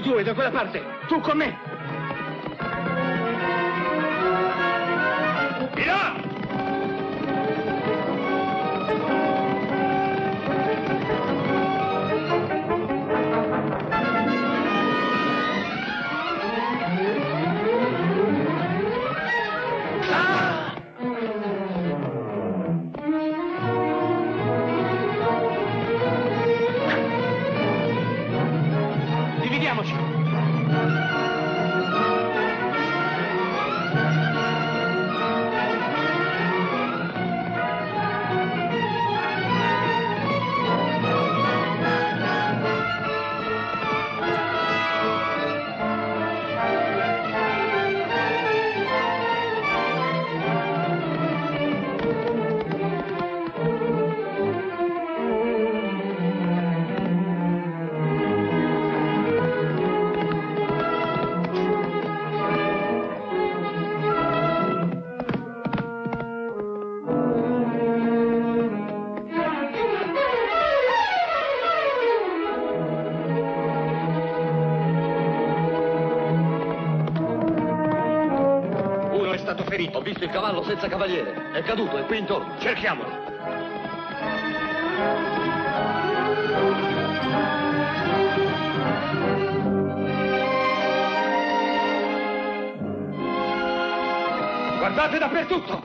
Voi due, da quella parte. Tu con me. Di là! Ho visto il cavallo senza cavaliere. È caduto, è qui intorno. Cerchiamolo. Guardate dappertutto.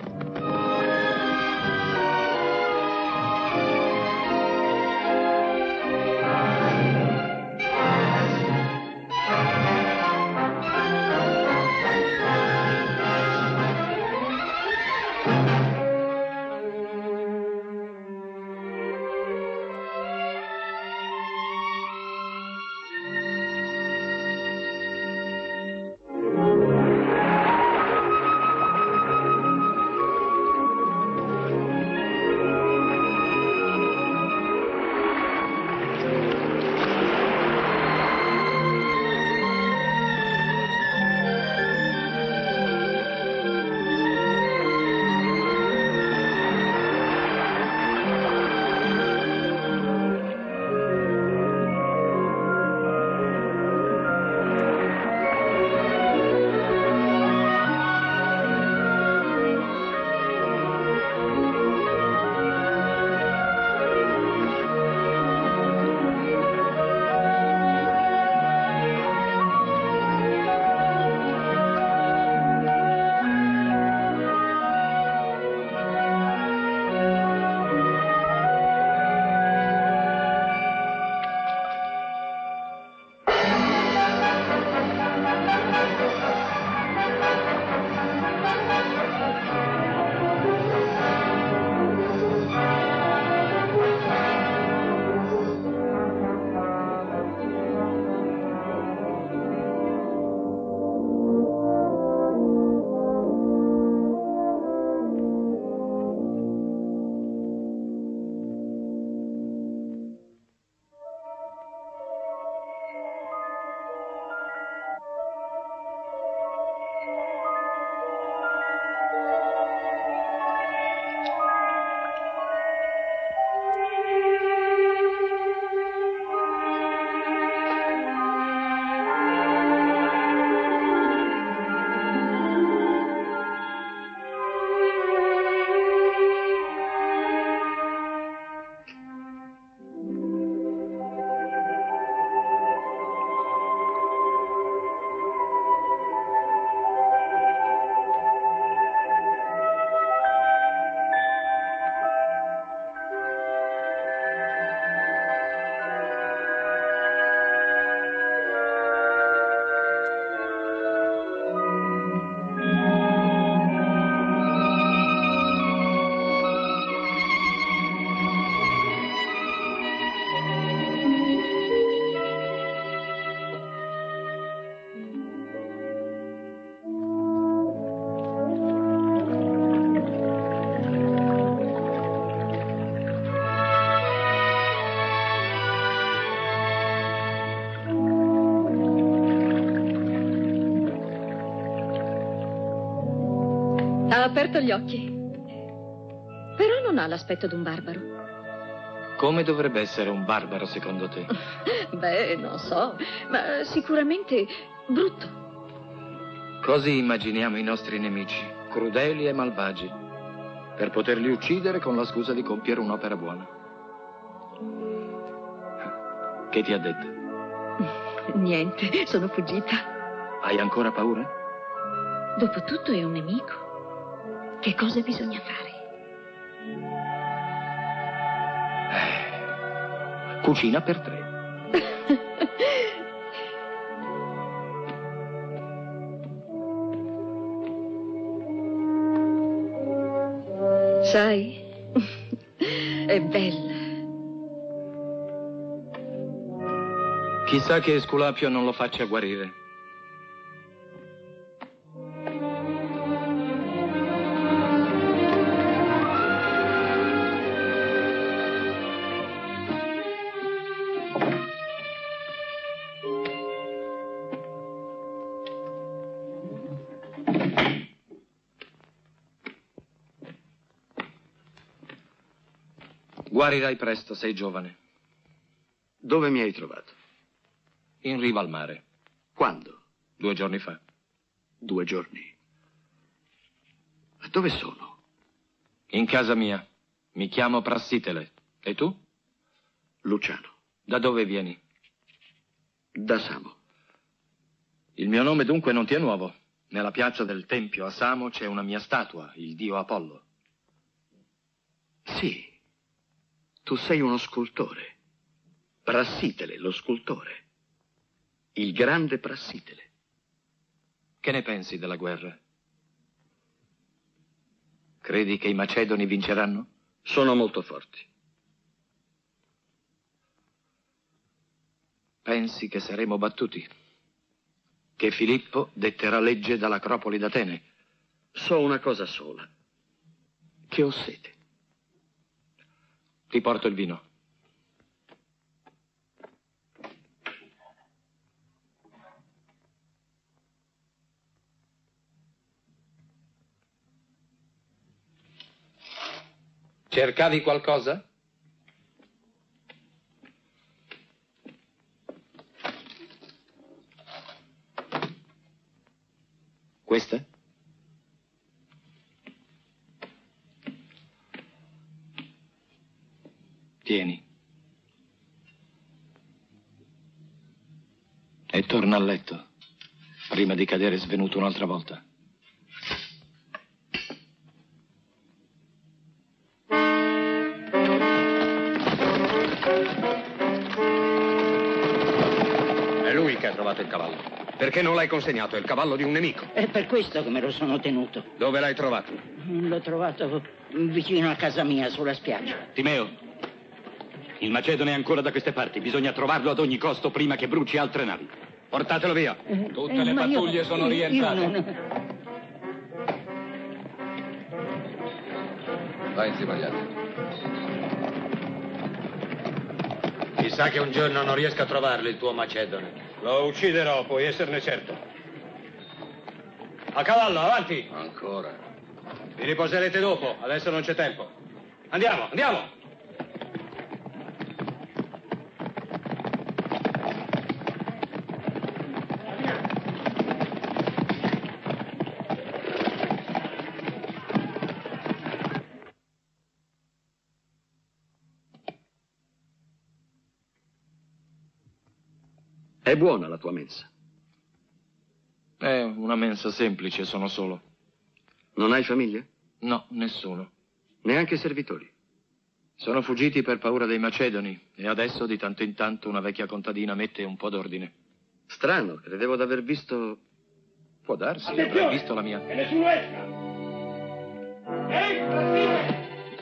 Ha aperto gli occhi. Però non ha l'aspetto d'un barbaro. Come dovrebbe essere un barbaro, secondo te? Beh, non so, ma sicuramente brutto. Così immaginiamo i nostri nemici, crudeli e malvagi, per poterli uccidere con la scusa di compiere un'opera buona. Che ti ha detto? Niente, sono fuggita. Hai ancora paura? Dopotutto è un nemico. Che cosa bisogna fare? Cucina per 3. Sai, è bella. Chissà che Esculapio non lo faccia guarire. Guarirai presto, sei giovane. Dove mi hai trovato? In riva al mare. Quando? 2 giorni fa. 2 giorni. Dove sono? In casa mia. Mi chiamo Prassitele. E tu? Luciano. Da dove vieni? Da Samo. Il mio nome dunque non ti è nuovo. Nella piazza del Tempio a Samo c'è una mia statua, il dio Apollo. Sì. Tu sei uno scultore. Prassitele, lo scultore. Il grande Prassitele. Che ne pensi della guerra? Credi che i Macedoni vinceranno? Sono molto forti. Pensi che saremo battuti? Che Filippo detterà legge dall'Acropoli d'Atene? So una cosa sola. Che ho sete. Ti porto il vino. Cercavi qualcosa? Questa? Tieni. E torna a letto, prima di cadere svenuto un'altra volta. È lui che ha trovato il cavallo. Perché non l'hai consegnato? È il cavallo di un nemico. È per questo che me lo sono tenuto. Dove l'hai trovato? L'ho trovato vicino a casa mia, sulla spiaggia. Timeo, il Macedone è ancora da queste parti. Bisogna trovarlo ad ogni costo prima che bruci altre navi. Portatelo via. Tutte le pattuglie sono rientrate. Vai insieme agli altri. Chissà che un giorno non riesca a trovarlo il tuo Macedone. Lo ucciderò, puoi esserne certo. A cavallo, avanti. Ancora. Vi riposerete dopo, adesso non c'è tempo. Andiamo, andiamo. È buona la tua mensa. È una mensa semplice, sono solo. Non hai famiglia? No, nessuno. Neanche servitori? Sono fuggiti per paura dei Macedoni e adesso di tanto in tanto una vecchia contadina mette un po' d'ordine. Strano, credevo d'aver visto... Può darsi, avrai visto la mia. E nessuno esca. Ehi, Prassitele!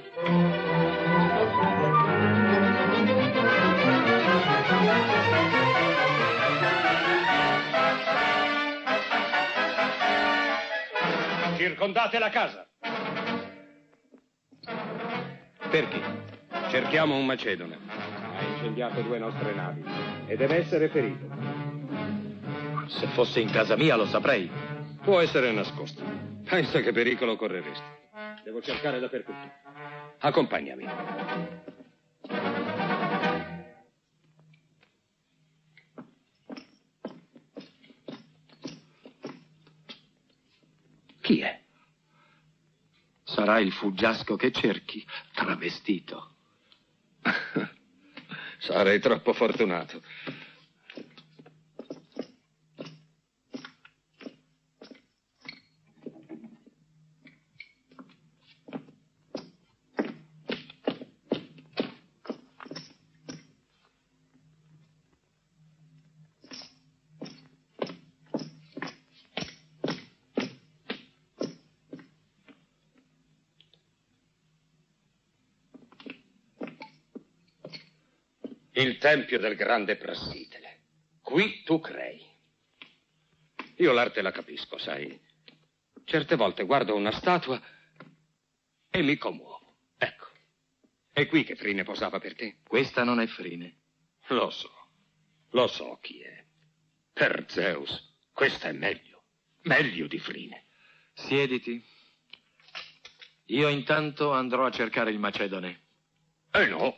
Circondate la casa. Perché? Cerchiamo un Macedone. Ha incendiato 2 nostre navi e deve essere ferito. Se fosse in casa mia lo saprei. Può essere nascosto. Pensa che pericolo correresti. Devo cercare dappertutto. Accompagnami. Chi è? Sarà il fuggiasco che cerchi, travestito. Sarei troppo fortunato. Il tempio del grande Prassitele. Qui tu crei. Io l'arte la capisco, sai. Certe volte guardo una statua e mi commuovo. Ecco. È qui che Frine posava per te. Questa non è Frine. Lo so chi è. Per Zeus, questa è meglio di Frine. Siediti. Io intanto andrò a cercare il Macedone. No.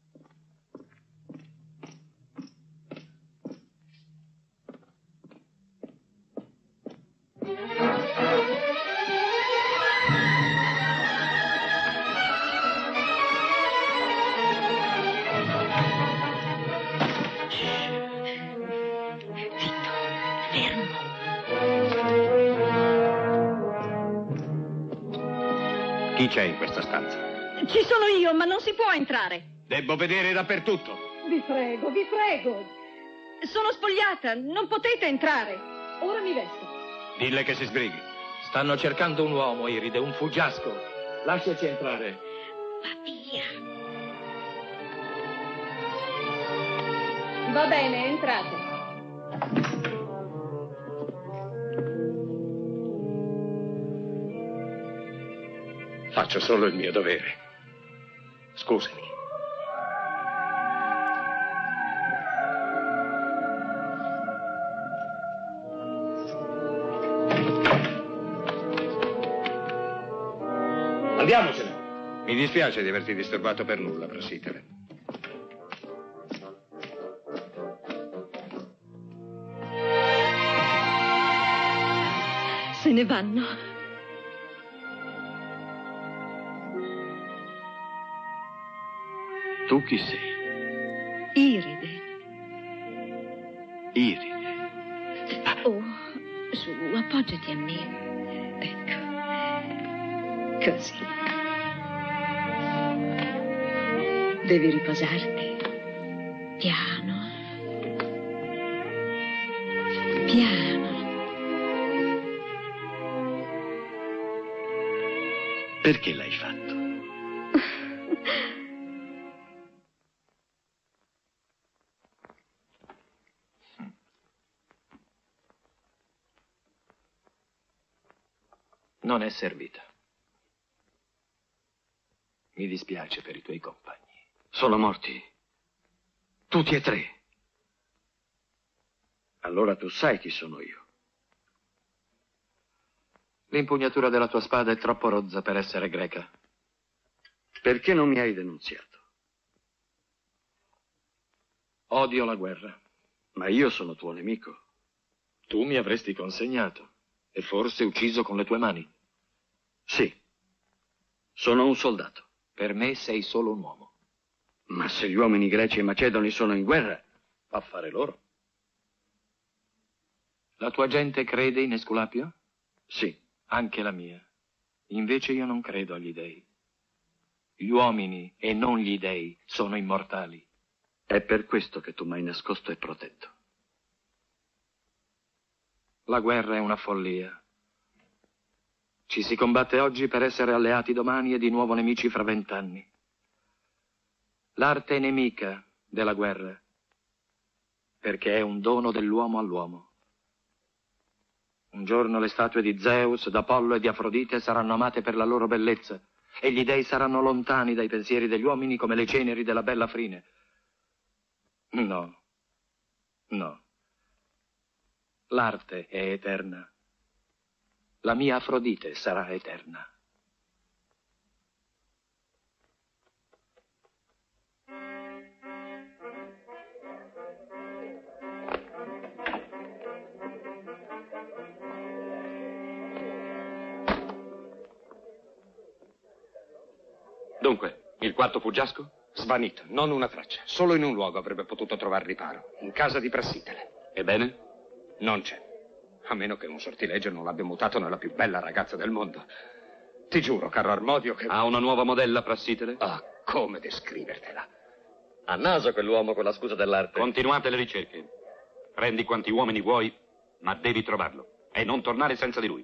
Chi c'è in questa stanza? Ci sono io, ma non si può entrare. Debbo vedere dappertutto. Vi prego, vi prego. Sono spogliata, non potete entrare. Ora mi vesto. Dille che si sbrighi. Stanno cercando un uomo, Iride, un fuggiasco. Lasciaci entrare. Va via. Va bene, entrate. Faccio solo il mio dovere. Scusami. Andiamocene. Mi dispiace di averti disturbato per nulla, Prassitele. Se ne vanno. Tu chi sei? Iride. Iride. Oh, su, appoggiati a me. Ecco. Così. Devi riposarti. Piano. Piano. Perché l'hai fatto? Non è servita. Mi dispiace per i tuoi compagni. Sono morti. Tutti e tre. Allora tu sai chi sono io. L'impugnatura della tua spada è troppo rozza per essere greca. Perché non mi hai denunziato? Odio la guerra. Ma io sono tuo nemico. Tu mi avresti consegnato e forse ucciso con le tue mani. Sì. Sono un soldato. Per me sei solo un uomo. Ma se gli uomini greci e macedoni sono in guerra, Affare loro. La tua gente crede in Esculapio? sì. Anche la mia. Invece io non credo agli dei. Gli uomini e non gli dei sono immortali. È per questo che tu mi hai nascosto e protetto. La guerra è una follia. Ci si combatte oggi per essere alleati domani e di nuovo nemici fra 20 anni. L'arte è nemica della guerra, perché è un dono dell'uomo all'uomo. Un giorno le statue di Zeus, d'Apollo e di Afrodite saranno amate per la loro bellezza e gli dei saranno lontani dai pensieri degli uomini come le ceneri della bella Frine. No, no. L'arte è eterna. La mia Afrodite sarà eterna. Dunque, il quarto fuggiasco? Svanito, non una traccia. Solo in un luogo avrebbe potuto trovar riparo. In casa di Prassitele. Ebbene? Non c'è. A meno che un sortilegio non l'abbia mutato nella più bella ragazza del mondo. Ti giuro, caro Armodio, che... Ha una nuova modella, Prassitele? Ah, come descrivertela? A naso quell'uomo con la scusa dell'arte. Continuate le ricerche. Prendi quanti uomini vuoi, ma devi trovarlo. E non tornare senza di lui.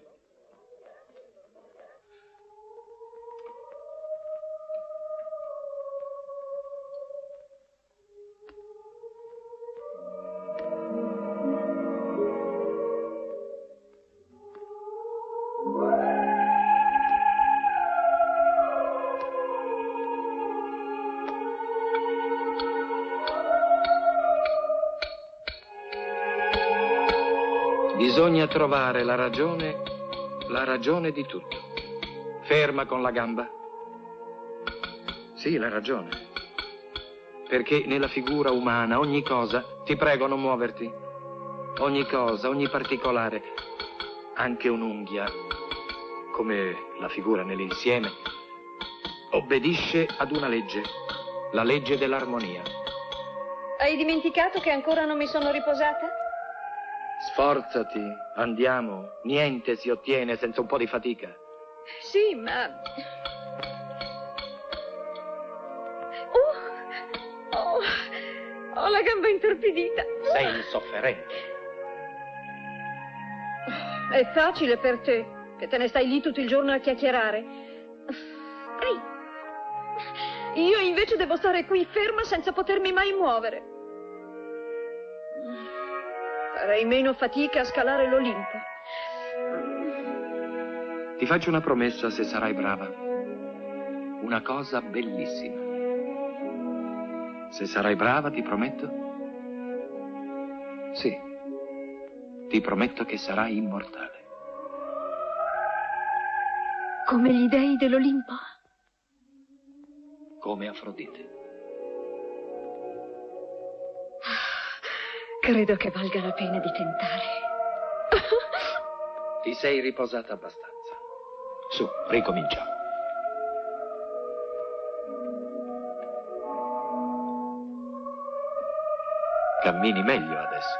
Bisogna trovare la ragione di tutto. Ferma con la gamba. Sì, la ragione. Perché nella figura umana ogni cosa, ti prego non muoverti, ogni cosa, ogni particolare, anche un'unghia, come la figura nell'insieme, obbedisce ad una legge, la legge dell'armonia. Hai dimenticato che ancora non mi sono riposata? Sforzati, andiamo, niente si ottiene senza un po' di fatica. Sì, ma... Ho la gamba intorpidita. Sei insofferente. È facile per te, che te ne stai lì tutto il giorno a chiacchierare. Ehi, io invece devo stare qui ferma senza potermi mai muovere. Farei meno fatica a scalare l'Olimpo. Ti faccio una promessa se sarai brava. Una cosa bellissima. Se sarai brava, ti prometto? Sì. Ti prometto che sarai immortale. Come gli dei dell'Olimpo? Come Afrodite. Credo che valga la pena di tentare. Ti sei riposata abbastanza. Su, ricominciamo. Cammini meglio adesso.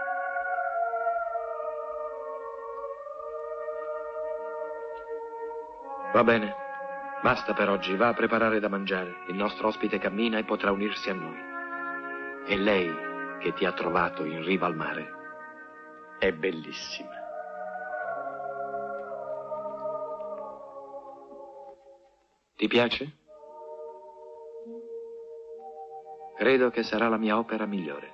Va bene. Basta per oggi. Va a preparare da mangiare. Il nostro ospite cammina e potrà unirsi a noi. E lei, che ti ha trovato in riva al mare, è bellissima. Ti piace? Credo che sarà la mia opera migliore.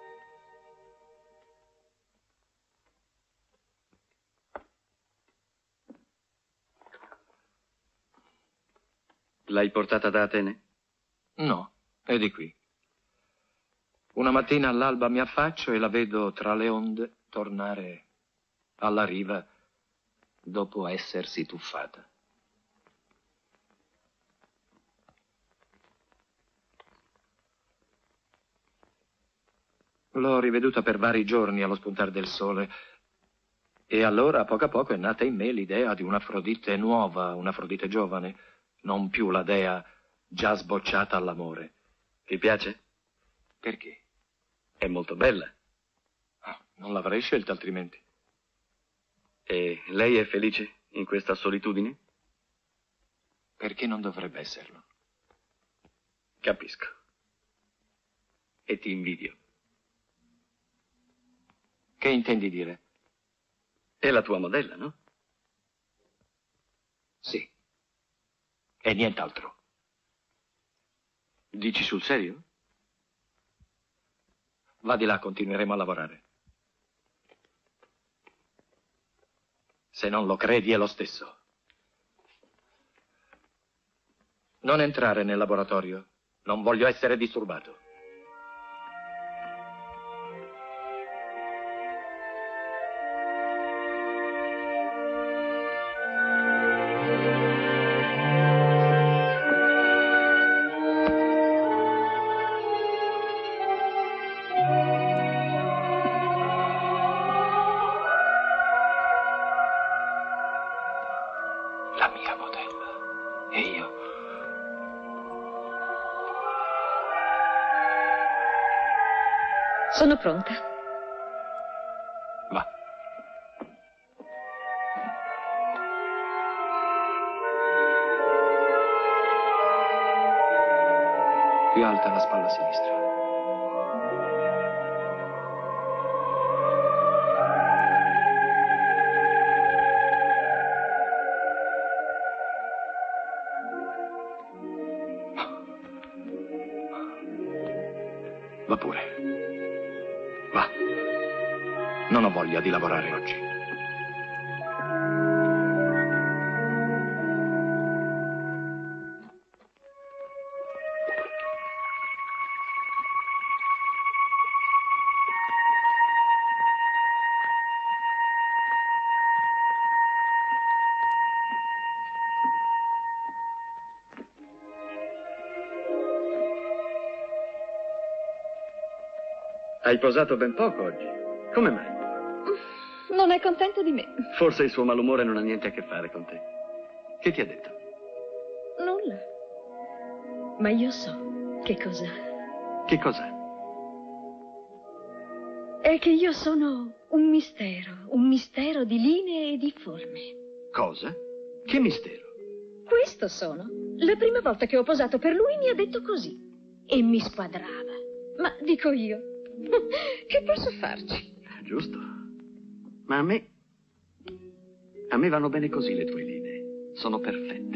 L'hai portata da Atene? No, è di qui. Una mattina all'alba mi affaccio e la vedo tra le onde tornare alla riva dopo essersi tuffata. L'ho riveduta per vari giorni allo spuntar del sole e allora a poco è nata in me l'idea di un'Afrodite nuova, un'Afrodite giovane, non più la dea già sbocciata all'amore. Ti piace? Perché? È molto bella. Non l'avrei scelta altrimenti. E lei è felice in questa solitudine? Perché non dovrebbe esserlo? Capisco. E ti invidio. Che intendi dire? È la tua modella, no? Sì. E nient'altro. Dici sul serio? Va di là, continueremo a lavorare. Se non lo credi è lo stesso. Non entrare nel laboratorio. Non voglio essere disturbato. Sono pronta. Va. Più alta la spalla sinistra. Va pure. Va. Non ho voglia di lavorare oggi. Hai posato ben poco oggi. Come mai? Non è contento di me. Forse il suo malumore non ha niente a che fare con te. Che ti ha detto? Nulla. Ma io so che cos'ha. Che cos'è? È che io sono un mistero di linee e di forme. Cosa? Che mistero? Questo sono. La prima volta che ho posato per lui mi ha detto così. E mi squadrava. Ma dico io, che posso farci? Giusto. Ma a me vanno bene così le tue linee. Sono perfette.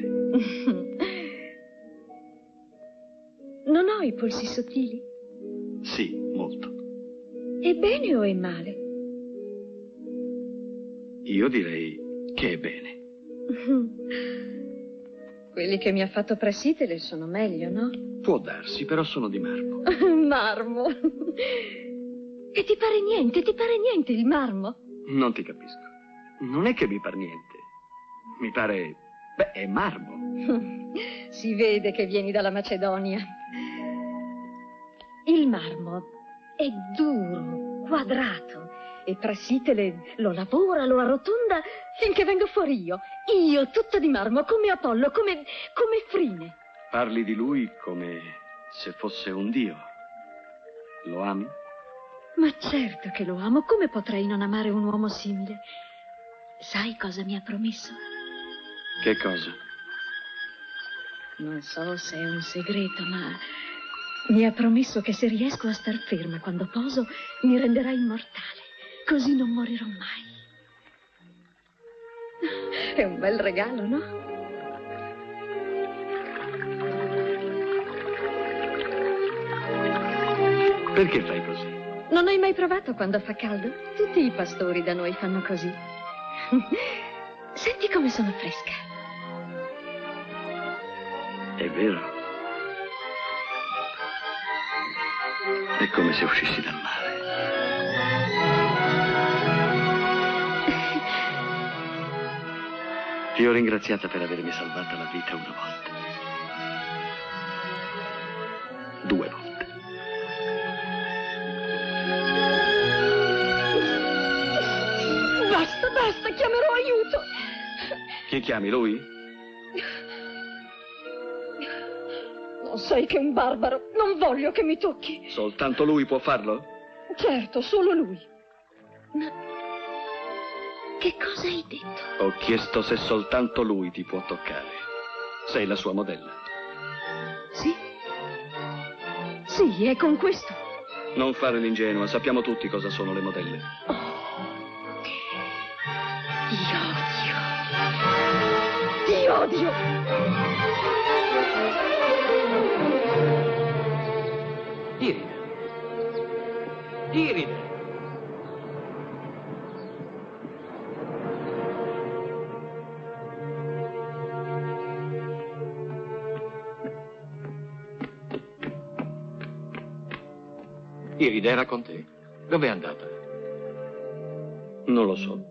Non ho i polsi sottili? Sì, molto. È bene o è male? Io direi che è bene. Quelli che mi ha fatto Prassitele sono meglio, no? Può darsi, però sono di marmo. Marmo. E ti pare niente il marmo? Non ti capisco. Non è che mi par niente. Mi pare... Beh, è marmo. Si vede che vieni dalla Macedonia. Il marmo è duro, quadrato, e Prassitele lo lavora, lo arrotonda finché vengo fuori io. Io, tutta di marmo, come Apollo, come Frine. Parli di lui come se fosse un dio. Lo ami? Ma certo che lo amo. Come potrei non amare un uomo simile? Sai cosa mi ha promesso? Che cosa? Non so se è un segreto, ma mi ha promesso che se riesco a star ferma quando poso, mi renderà immortale. Così non morirò mai. È un bel regalo, no? Perché fai così? Non hai mai provato quando fa caldo? Tutti i pastori da noi fanno così. Senti come sono fresca. È vero. È come se uscissi dal mare. Ti ho ringraziata per avermi salvata la vita una volta. 2 volte. Basta, chiamerò aiuto. Chi chiami, lui? Non sei che un barbaro. Non voglio che mi tocchi. Soltanto lui può farlo? Certo, solo lui. Ma che cosa hai detto? Ho chiesto se soltanto lui ti può toccare. Sei la sua modella. Sì? Sì, è con questo. Non fare l'ingenua, sappiamo tutti cosa sono le modelle. Ti odio. Iride. Iride era con te? Dove è andata? Non lo so.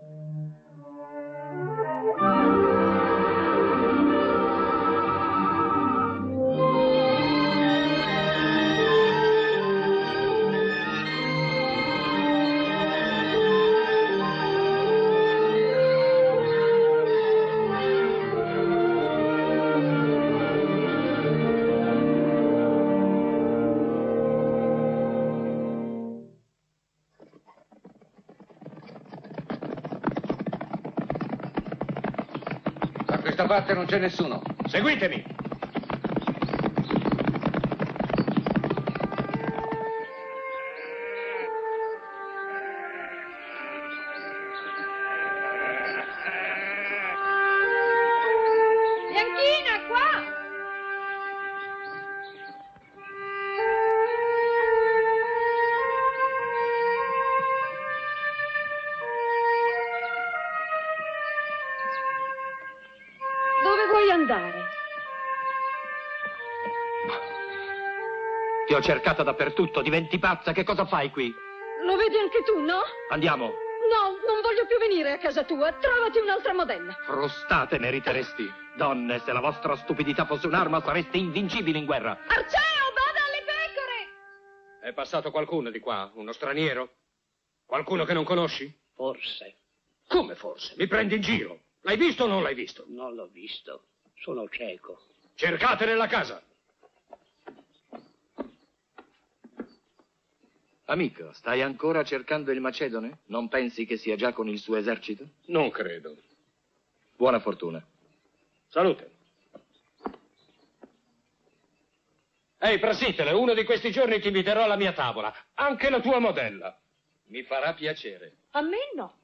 questa parte non c'è nessuno. Seguitemi. Bianchina, qua! Dove vuoi andare? Ti ho cercata dappertutto, diventi pazza, che cosa fai qui? Lo vedi anche tu, no? Andiamo. No, non voglio più venire a casa tua. Trovati un'altra modella. Frustate meriteresti. Donne, se la vostra stupidità fosse un'arma, sareste invincibili in guerra. Arceo, bada alle pecore! È passato qualcuno di qua? Uno straniero? Qualcuno che non conosci? Forse. Come forse? Mi prendi in giro. L'hai visto o non l'hai visto? Non l'ho visto. Sono cieco. Cercate nella casa. Amico, stai ancora cercando il Macedone? Non pensi che sia già con il suo esercito? Non credo. Buona fortuna. Salute. Ehi, Prasitele, uno di questi giorni ti inviterò alla mia tavola. Anche la tua modella. Mi farà piacere. A me no.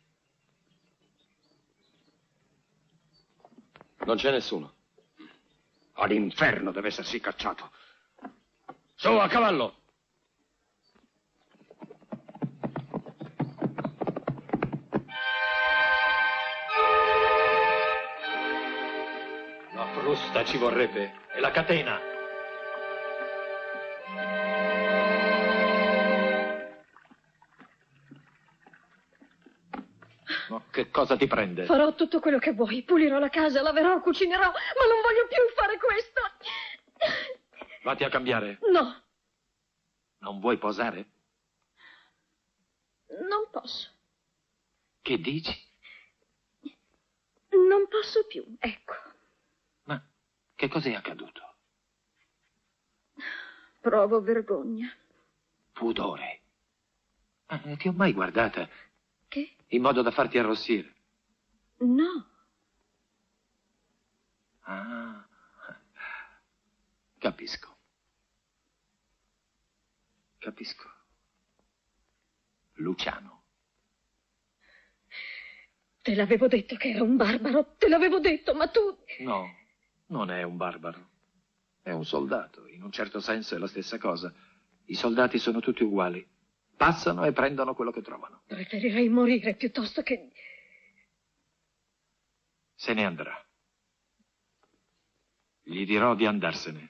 Non c'è nessuno. All'inferno deve essersi cacciato. Su, a cavallo. La frusta ci vorrebbe. E la catena. Ma che cosa ti prende? Farò tutto quello che vuoi. Pulirò la casa, laverò, cucinerò, ma non voglio più fare questo. Vatti a cambiare. No, Non vuoi posare? non posso. Che dici? Non posso più, ecco. Ma che cos'è accaduto? Provo vergogna. Pudore. Ti ho mai guardata Che? in modo da farti arrossire? No. Ah, capisco. Capisco. Luciano. Te l'avevo detto che era un barbaro, te l'avevo detto, ma tu... No, non è un barbaro. È un soldato. In un certo senso è la stessa cosa. I soldati sono tutti uguali. Passano e prendono quello che trovano. Preferirei morire piuttosto che... Se ne andrà. Gli dirò di andarsene.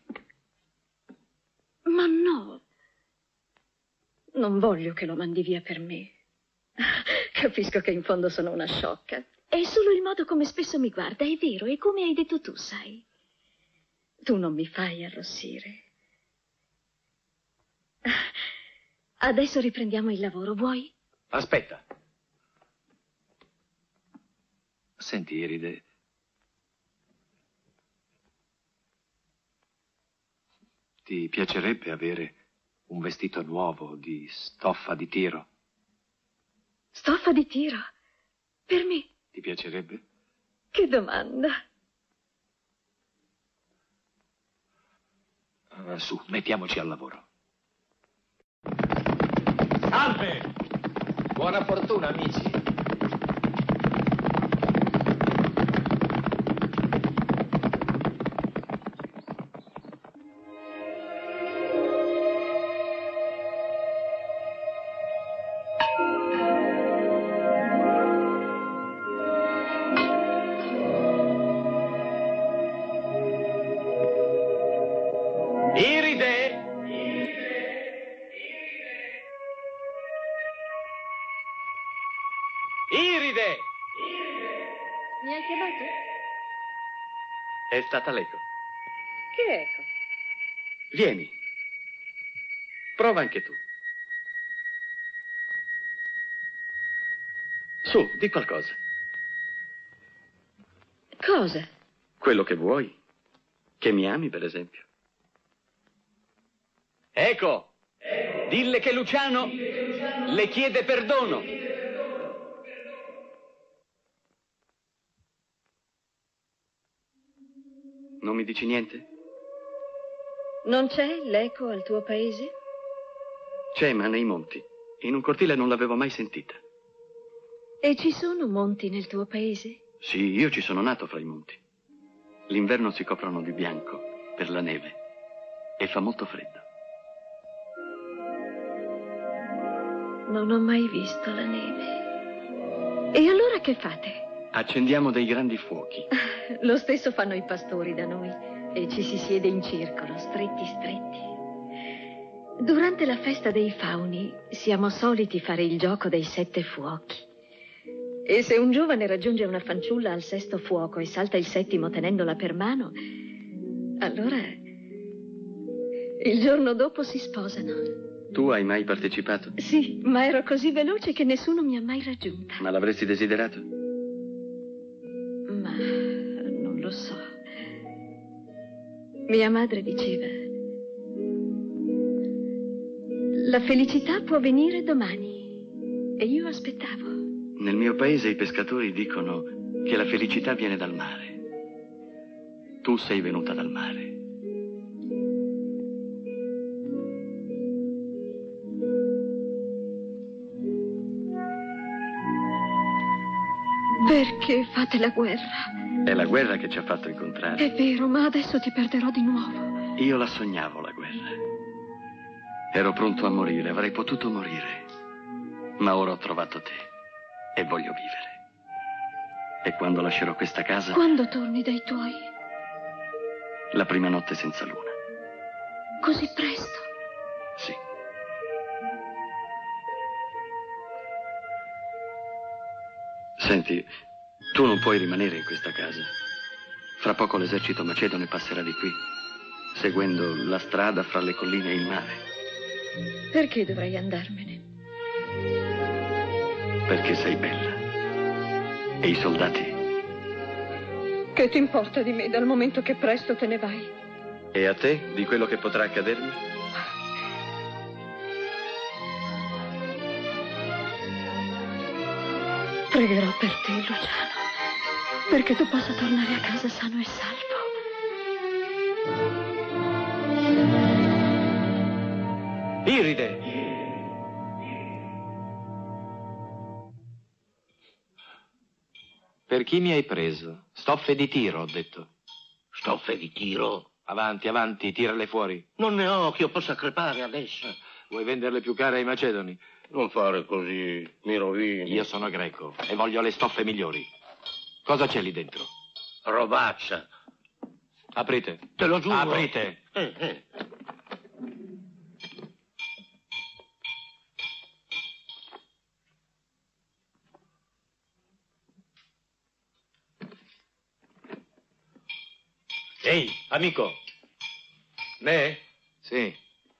Ma no. Non voglio che lo mandi via per me. Capisco che in fondo sono una sciocca. È solo il modo come spesso mi guarda, è vero, è come hai detto tu, sai. Tu non mi fai arrossire. Adesso riprendiamo il lavoro, vuoi? Aspetta. Senti, Iride. Ti piacerebbe avere un vestito nuovo di stoffa di tiro? Stoffa di tiro? Per me? Ti piacerebbe? Che domanda. Su, mettiamoci al lavoro. Salve! Buona fortuna, amici. Iride! Iride! Mi hai chiamato? È stata l'eco. Che eco? Vieni. Prova anche tu. Su, di qualcosa. Cosa? Quello che vuoi. Che mi ami, per esempio. Ecco, dille che Luciano le chiede perdono. Non mi dici niente? Non c'è l'eco al tuo paese? C'è, ma nei monti. In un cortile non l'avevo mai sentita. E ci sono monti nel tuo paese? Sì, io ci sono nato fra i monti. L'inverno si coprono di bianco per la neve e fa molto freddo. Non ho mai visto la neve. E allora che fate? Accendiamo dei grandi fuochi. Lo stesso fanno i pastori da noi e ci si siede in circolo, stretti stretti. Durante la festa dei fauni siamo soliti fare il gioco dei 7 fuochi. E se un giovane raggiunge una fanciulla al 6° fuoco e salta il 7° tenendola per mano, allora il giorno dopo si sposano. Tu hai mai partecipato? Sì, ma ero così veloce che nessuno mi ha mai raggiunta. Ma l'avresti desiderato? Ma non lo so. Mia madre diceva: la felicità può venire domani. E io aspettavo. Nel mio paese i pescatori dicono che la felicità viene dal mare. Tu sei venuta dal mare. Perché fate la guerra? È la guerra che ci ha fatto incontrare. È vero, ma adesso ti perderò di nuovo. Io la sognavo, la guerra. Ero pronto a morire, avrei potuto morire. Ma ora ho trovato te e voglio vivere. E quando lascerò questa casa... Quando torni dai tuoi? La prima notte senza luna. Così presto? Sì. Senti, tu non puoi rimanere in questa casa. Fra poco l'esercito macedone passerà di qui, seguendo la strada fra le colline e il mare. Perché dovrei andarmene? Perché sei bella. E i soldati? Che ti importa di me dal momento che presto te ne vai? E a te di quello che potrà accadermi? Pregherò per te, Luciano, perché tu possa tornare a casa sano e salvo. Iride! Per chi mi hai preso? Stoffe di tiro, ho detto. Stoffe di tiro? Avanti, avanti, tirale fuori. Non ne ho che io possa crepare adesso. Vuoi venderle più care ai macedoni? Non fare così, mi rovini. Io sono greco e voglio le stoffe migliori. Cosa c'è lì dentro? Robaccia. Aprite. Te lo giuro. Aprite. Ehi, amico. Me? Sì.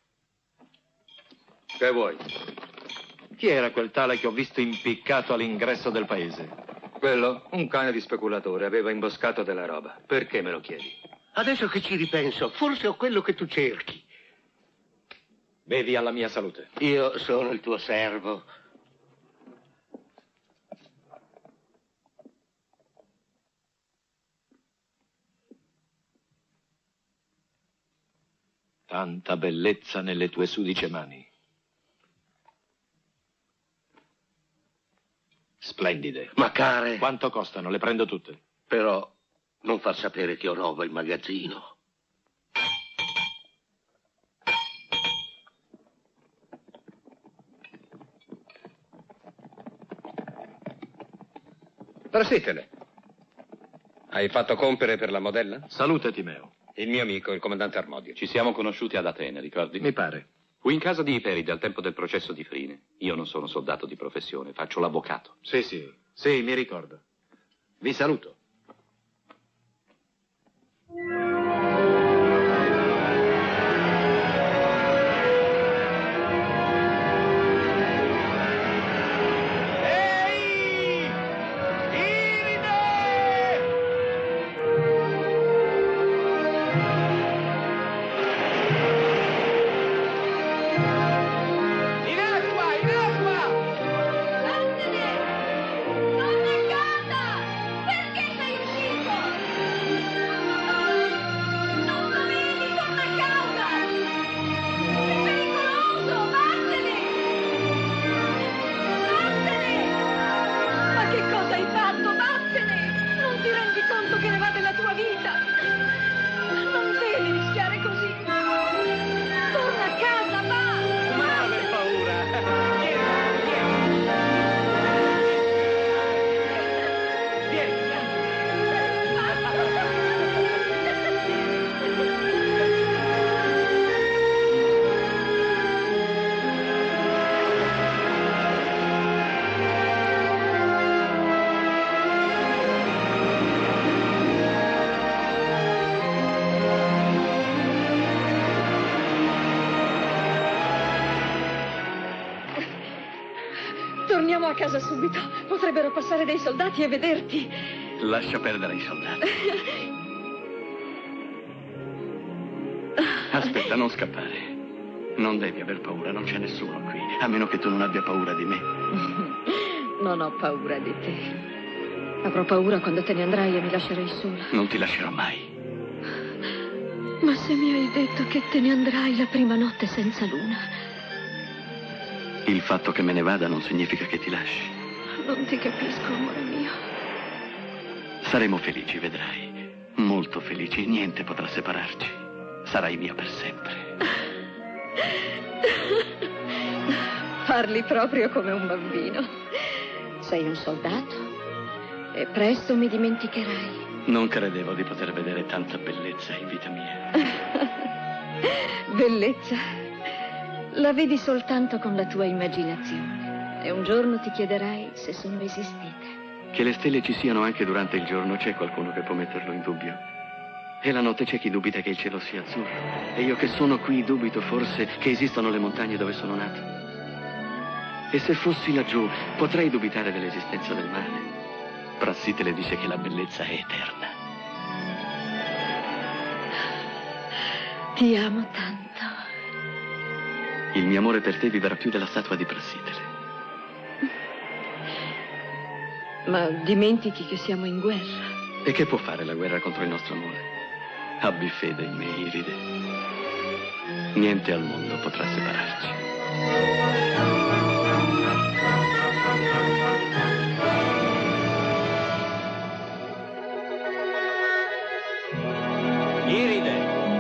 Che vuoi? Chi era quel tale che ho visto impiccato all'ingresso del paese? Quello? Un cane di speculatore. Aveva imboscato della roba. Perché me lo chiedi? Adesso che ci ripenso, forse ho quello che tu cerchi. Bevi alla mia salute. Io sono il tuo servo. Tanta bellezza nelle tue sudice mani. Splendide. Ma care. Quanto costano? Le prendo tutte. Però non far sapere che ho roba in magazzino. Prasitele. Hai fatto compere per la modella? Salute, Timeo. Il mio amico, il comandante Armodio. Ci siamo conosciuti ad Atene, ricordi? Mi pare. Fu in casa di Iperide al tempo del processo di Frine. Io non sono soldato di professione, faccio l'avvocato. Sì, mi ricordo. Vi saluto. Sono negata! Perché Torniamo a casa subito. Potrebbero passare dei soldati e vederti. Lascia perdere i soldati. Aspetta, non scappare. Non devi aver paura, non c'è nessuno qui. A meno che tu non abbia paura di me. Non ho paura di te. Avrò paura quando te ne andrai e mi lascerai sola. Non ti lascerò mai. Ma se mi hai detto che te ne andrai la prima notte senza luna? Il fatto che me ne vada non significa che ti lasci. Non ti capisco, amore mio. Saremo felici, vedrai. Molto felici. Niente potrà separarci. Sarai mia per sempre. Parli proprio come un bambino. Sei un soldato e presto mi dimenticherai. Non credevo di poter vedere tanta bellezza in vita mia. Bellezza? La vedi soltanto con la tua immaginazione. E un giorno ti chiederai se sono esistite. Che le stelle ci siano anche durante il giorno, c'è qualcuno che può metterlo in dubbio. E la notte c'è chi dubita che il cielo sia azzurro. E io che sono qui dubito forse che esistano le montagne dove sono nato. E se fossi laggiù, potrei dubitare dell'esistenza del mare. Prassitele dice che la bellezza è eterna. Ti amo tanto. Il mio amore per te vivrà più della statua di Prassitele. Ma dimentichi che siamo in guerra. E che può fare la guerra contro il nostro amore? Abbi fede in me, Iride. Niente al mondo potrà separarci. Iride!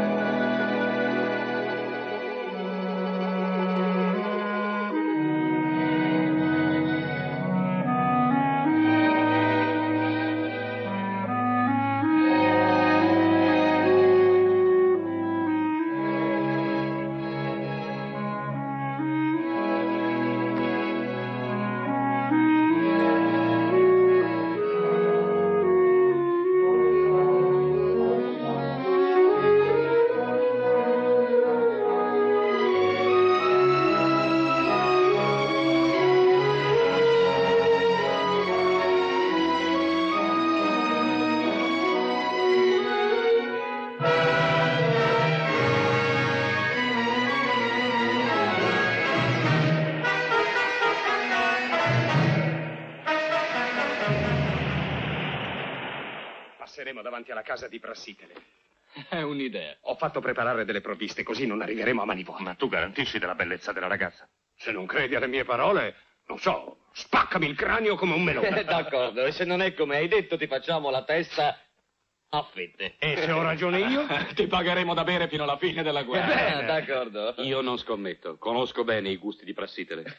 Passeremo davanti alla casa di Prassitele. È un'idea. Ho fatto preparare delle provviste, così non arriveremo a mani vuote. Ma tu garantisci della bellezza della ragazza? Se non credi alle mie parole, non so, spaccami il cranio come un melone. D'accordo, e se non è come hai detto, ti facciamo la testa a fette. E se ho ragione io? Ti pagheremo da bere fino alla fine della guerra. D'accordo. Io non scommetto. Conosco bene i gusti di Prassitele.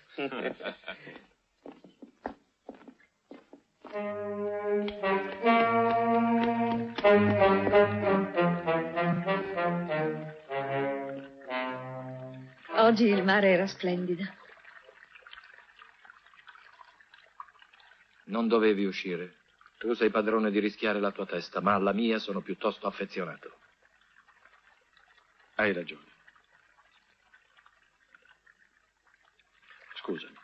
Oggi il mare era splendido. Non dovevi uscire. Tu sei padrone di rischiare la tua testa, ma alla mia sono piuttosto affezionato. Hai ragione. Scusami.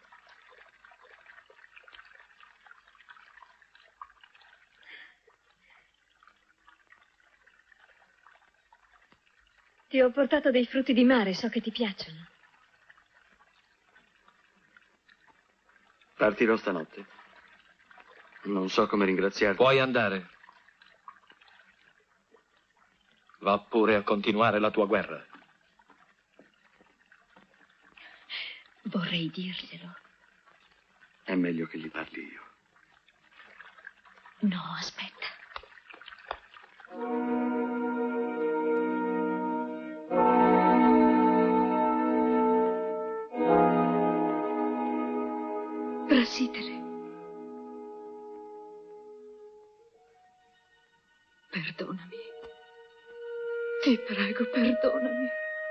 Ti ho portato dei frutti di mare, so che ti piacciono. Partirò stanotte. Non so come ringraziarti. Puoi andare. Va pure a continuare la tua guerra. Vorrei dirglielo. È meglio che gli parli io. No, aspetta. Prassitele. Perdonami. Ti prego, perdonami.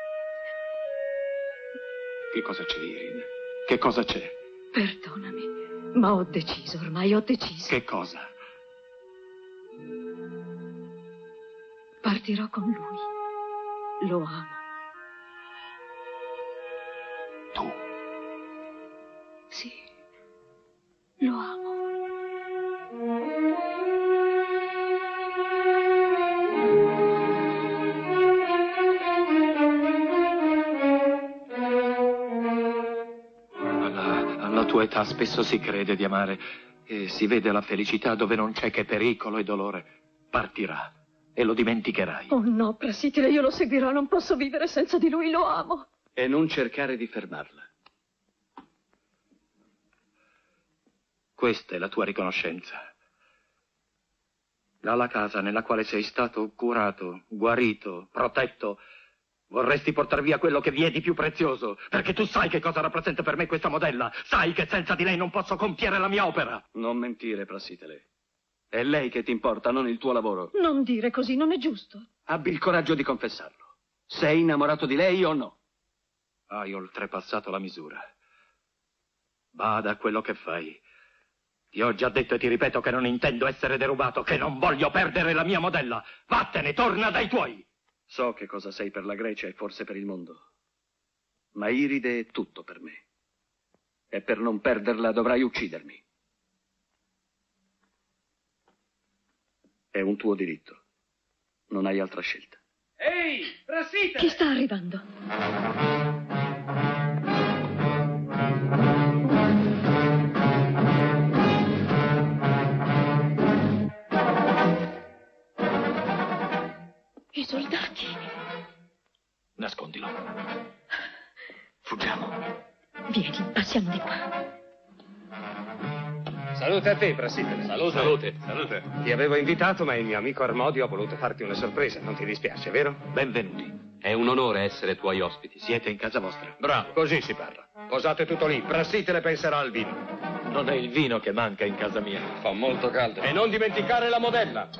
Che cosa c'è, Iride? Che cosa c'è? Perdonami. Ma ho deciso, ormai ho deciso. Che cosa? Partirò con lui. Lo amo. Tu? Sì. tua età spesso si crede di amare e si vede la felicità dove non c'è che pericolo e dolore. Partirà e lo dimenticherai. Oh no, Prassitele, io lo seguirò, non posso vivere senza di lui, lo amo. E non cercare di fermarla. Questa è la tua riconoscenza. Dalla casa nella quale sei stato curato, guarito, protetto, vorresti portar via quello che vi è di più prezioso, perché tu sai che cosa rappresenta per me questa modella. Sai che senza di lei non posso compiere la mia opera. Non mentire, Prassitele. È lei che ti importa, non il tuo lavoro. Non dire così, non è giusto. Abbi il coraggio di confessarlo. Sei innamorato di lei o no? Hai oltrepassato la misura. Bada a quello che fai. Ti ho già detto e ti ripeto che non intendo essere derubato, che non voglio perdere la mia modella. Vattene, torna dai tuoi. So che cosa sei per la Grecia e forse per il mondo. Ma Iride è tutto per me. E per non perderla dovrai uccidermi. È un tuo diritto. Non hai altra scelta. Ehi, Prassitele! Chi sta arrivando? I soldati. Nascondilo. Fuggiamo. Vieni, passiamo di qua. Salute a te, Prassitele. Salute. Ti avevo invitato, ma il mio amico Armodio ha voluto farti una sorpresa. Non ti dispiace, vero? Benvenuti. È un onore essere tuoi ospiti. Siete in casa vostra. Bravo, così si parla. Posate tutto lì. Prassitele penserà al vino. Non è il vino che manca in casa mia. Fa molto caldo. E non dimenticare la modella.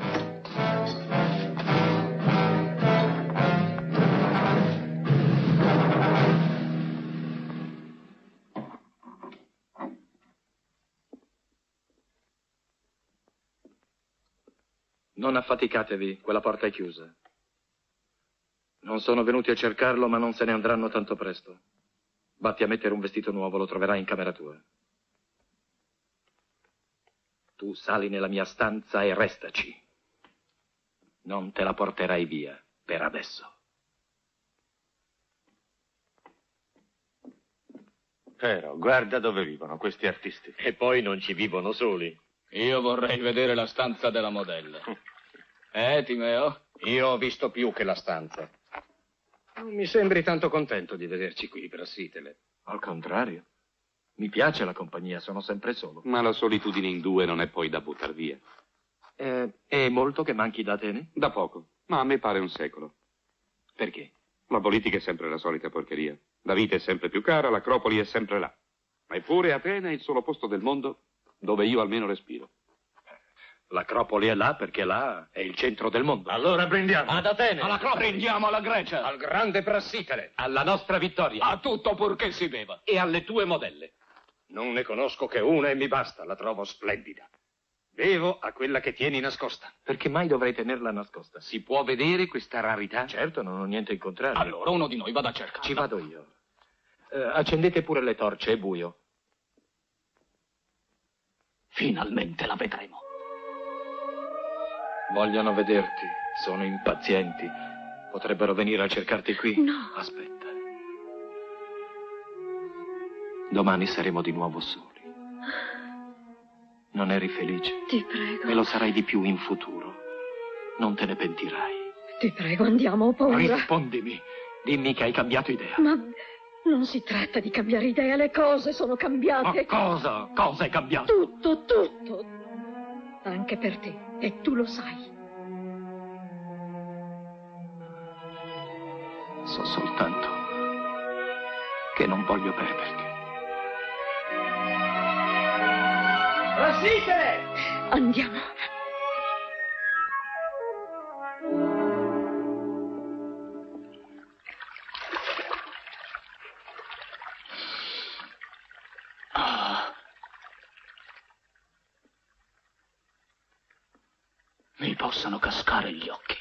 Non affaticatevi, quella porta è chiusa. Non sono venuti a cercarlo, ma non se ne andranno tanto presto. Vatti a mettere un vestito nuovo, lo troverai in camera tua. Tu sali nella mia stanza e restaci. Non te la porterai via, per adesso. Però guarda dove vivono questi artisti. E poi non ci vivono soli. Io vorrei vedere la stanza della modella. Timeo? Io ho visto più che la stanza. Non mi sembri tanto contento di vederci qui, Prassitele. Al contrario. Mi piace la compagnia, sono sempre solo. Ma la solitudine in due non è poi da buttar via. È molto che manchi da Atene? Da poco, ma a me pare un secolo. Perché? La politica è sempre la solita porcheria. La vita è sempre più cara, l'Acropoli è sempre là. Ma eppure Atene è il solo posto del mondo dove io almeno respiro. L'Acropoli è là perché là è il centro del mondo. Allora brindiamo. Ad Atene! Prendiamo alla Grecia! Al grande Prassitele. Alla nostra vittoria. A tutto purché si beva! E alle tue modelle. Non ne conosco che una e mi basta, la trovo splendida. Bevo a quella che tieni nascosta. Perché mai dovrei tenerla nascosta? Si può vedere questa rarità? Certo, non ho niente in contrario. Allora uno di noi vada a cercarla. Ci vado io. Accendete pure le torce, è buio. Finalmente la vedremo. Vogliono vederti, sono impazienti. Potrebbero venire a cercarti qui. No. Aspetta. Domani saremo di nuovo soli. Non eri felice? Ti prego. E lo sarai di più in futuro. Non te ne pentirai. Ti prego, andiamo, ho paura. Rispondimi. Dimmi che hai cambiato idea. Ma non si tratta di cambiare idea, le cose sono cambiate. Ma cosa? Cosa è cambiato? Tutto, tutto. Anche per te. E tu lo sai. So soltanto che non voglio perderti. Prassitele! Andiamo. Mi possano cascare gli occhi.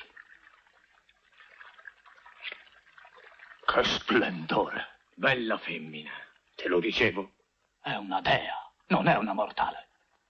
Che splendore. Bella femmina. Te lo dicevo. È una dea, non è una mortale.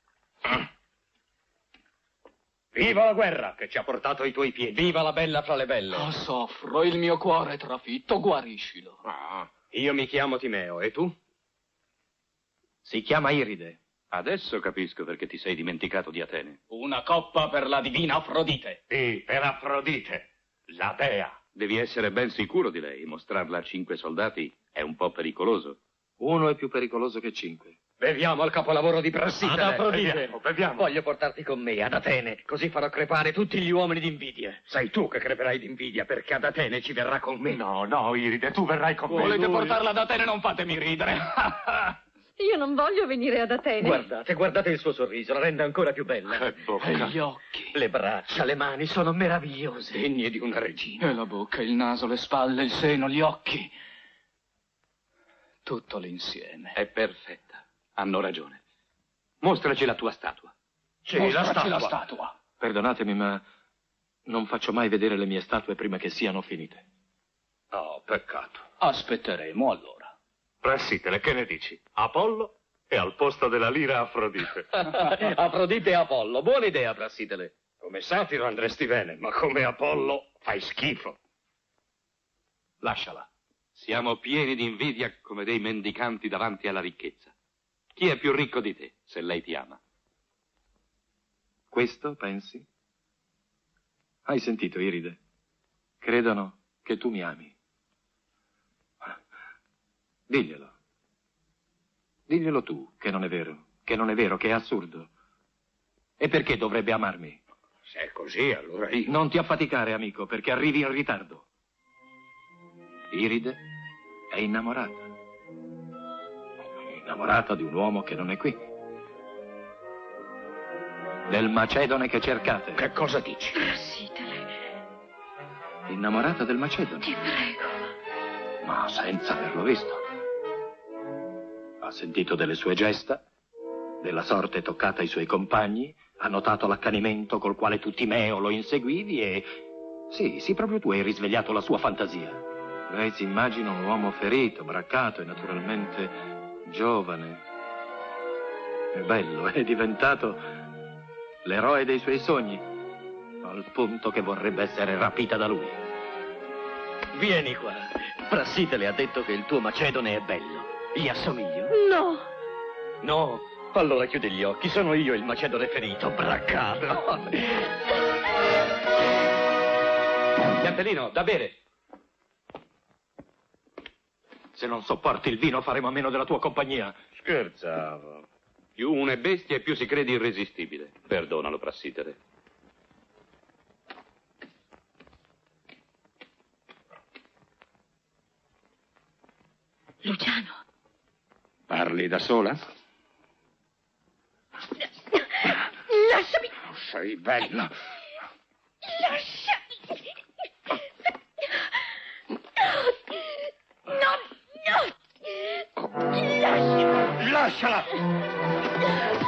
Viva la guerra che ci ha portato ai tuoi piedi. Viva la bella fra le belle. Soffro, il mio cuore è trafitto, guariscilo. Io mi chiamo Timeo, e tu? Si chiama Iride. Adesso capisco perché ti sei dimenticato di Atene. Una coppa per la divina Afrodite. Sì, per Afrodite, la dea. Devi essere ben sicuro di lei. Mostrarla a 5 soldati è un po' pericoloso. Uno è più pericoloso che 5. Beviamo al capolavoro di Prassitele. Ad Afrodite. Beviamo, beviamo. Voglio portarti con me ad Atene, così farò crepare tutti gli uomini d'invidia. Sei tu che creperai d'invidia, perché ad Atene ci verrà con me. No, no, Iride, tu verrai con me. Volete portarla ad Atene? Non fatemi ridere. Io non voglio venire ad Atene. Guardate, guardate il suo sorriso, la rende ancora più bella. Che bocca. Gli occhi. Le braccia, le mani sono meravigliose. Degne di una regina. E la bocca, il naso, le spalle, il seno, gli occhi. Tutto l'insieme. È perfetta. Hanno ragione. Mostraci la tua statua. Sì, Mostraci la statua. Perdonatemi, ma non faccio mai vedere le mie statue prima che siano finite. Oh, peccato. Aspetteremo allora. Prassitele, che ne dici? Apollo e al posto della lira Afrodite. Afrodite e Apollo, buona idea, Prassitele. Come satiro andresti bene, ma come Apollo fai schifo. Lasciala. Siamo pieni di invidia come dei mendicanti davanti alla ricchezza. Chi è più ricco di te, se lei ti ama? Questo, pensi? Hai sentito, Iride? Credono che tu mi ami. Diglielo. Diglielo tu, che non è vero. Che non è vero, che è assurdo. E perché dovrebbe amarmi? Se è così, allora io... Non ti affaticare, amico, perché arrivi in ritardo. Iride è innamorata. Innamorata di un uomo che non è qui. Del Macedone che cercate. Che cosa dici? Prassitele, Innamorata del Macedone. ti prego. Ma senza averlo visto. Ha sentito delle sue gesta, della sorte toccata ai suoi compagni, ha notato l'accanimento col quale tu Timeo lo inseguivi e... Sì, proprio tu hai risvegliato la sua fantasia. Lei si immagina un uomo ferito, braccato e naturalmente giovane. È bello, è diventato l'eroe dei suoi sogni, al punto che vorrebbe essere rapita da lui. Vieni qua. Prassitele ha detto che il tuo Macedone è bello. Gli assomiglio? No, No? Allora chiudi gli occhi, sono io il Macedone ferito, braccato. Piantellino, da bere. Se non sopporti il vino faremo a meno della tua compagnia. Scherzavo. Più uno è bestia e più si crede irresistibile. Perdonalo, Prassitele. Luciano. Parli da sola? Lasciami. Sei bella. Lasciami. No, no. Lasciami. Lasciala!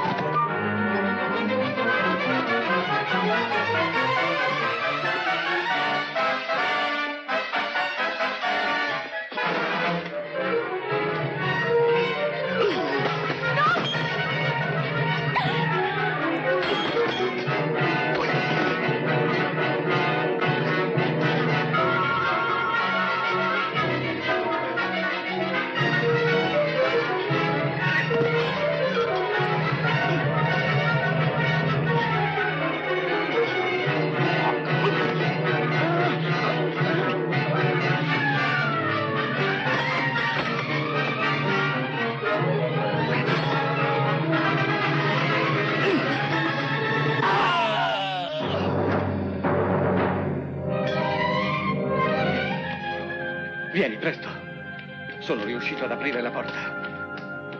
Vieni, presto. Sono riuscito ad aprire la porta.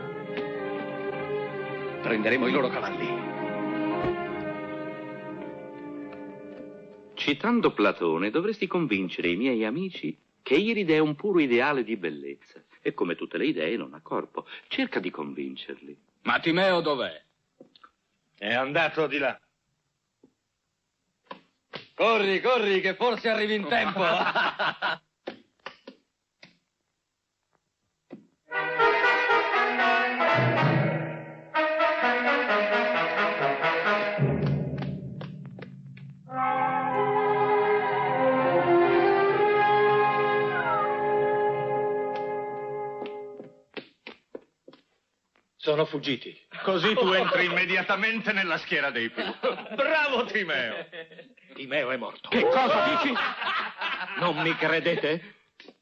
Prenderemo i loro cavalli. Citando Platone, dovresti convincere i miei amici che Iride è un puro ideale di bellezza. E come tutte le idee non ha corpo. Cerca di convincerli. Ma Timeo dov'è? È andato di là. Corri, corri, che forse arrivi in tempo. Sono fuggiti. Così tu entri immediatamente nella schiera dei Pooh. Bravo, Timeo! Timeo è morto. Che cosa dici? Non mi credete?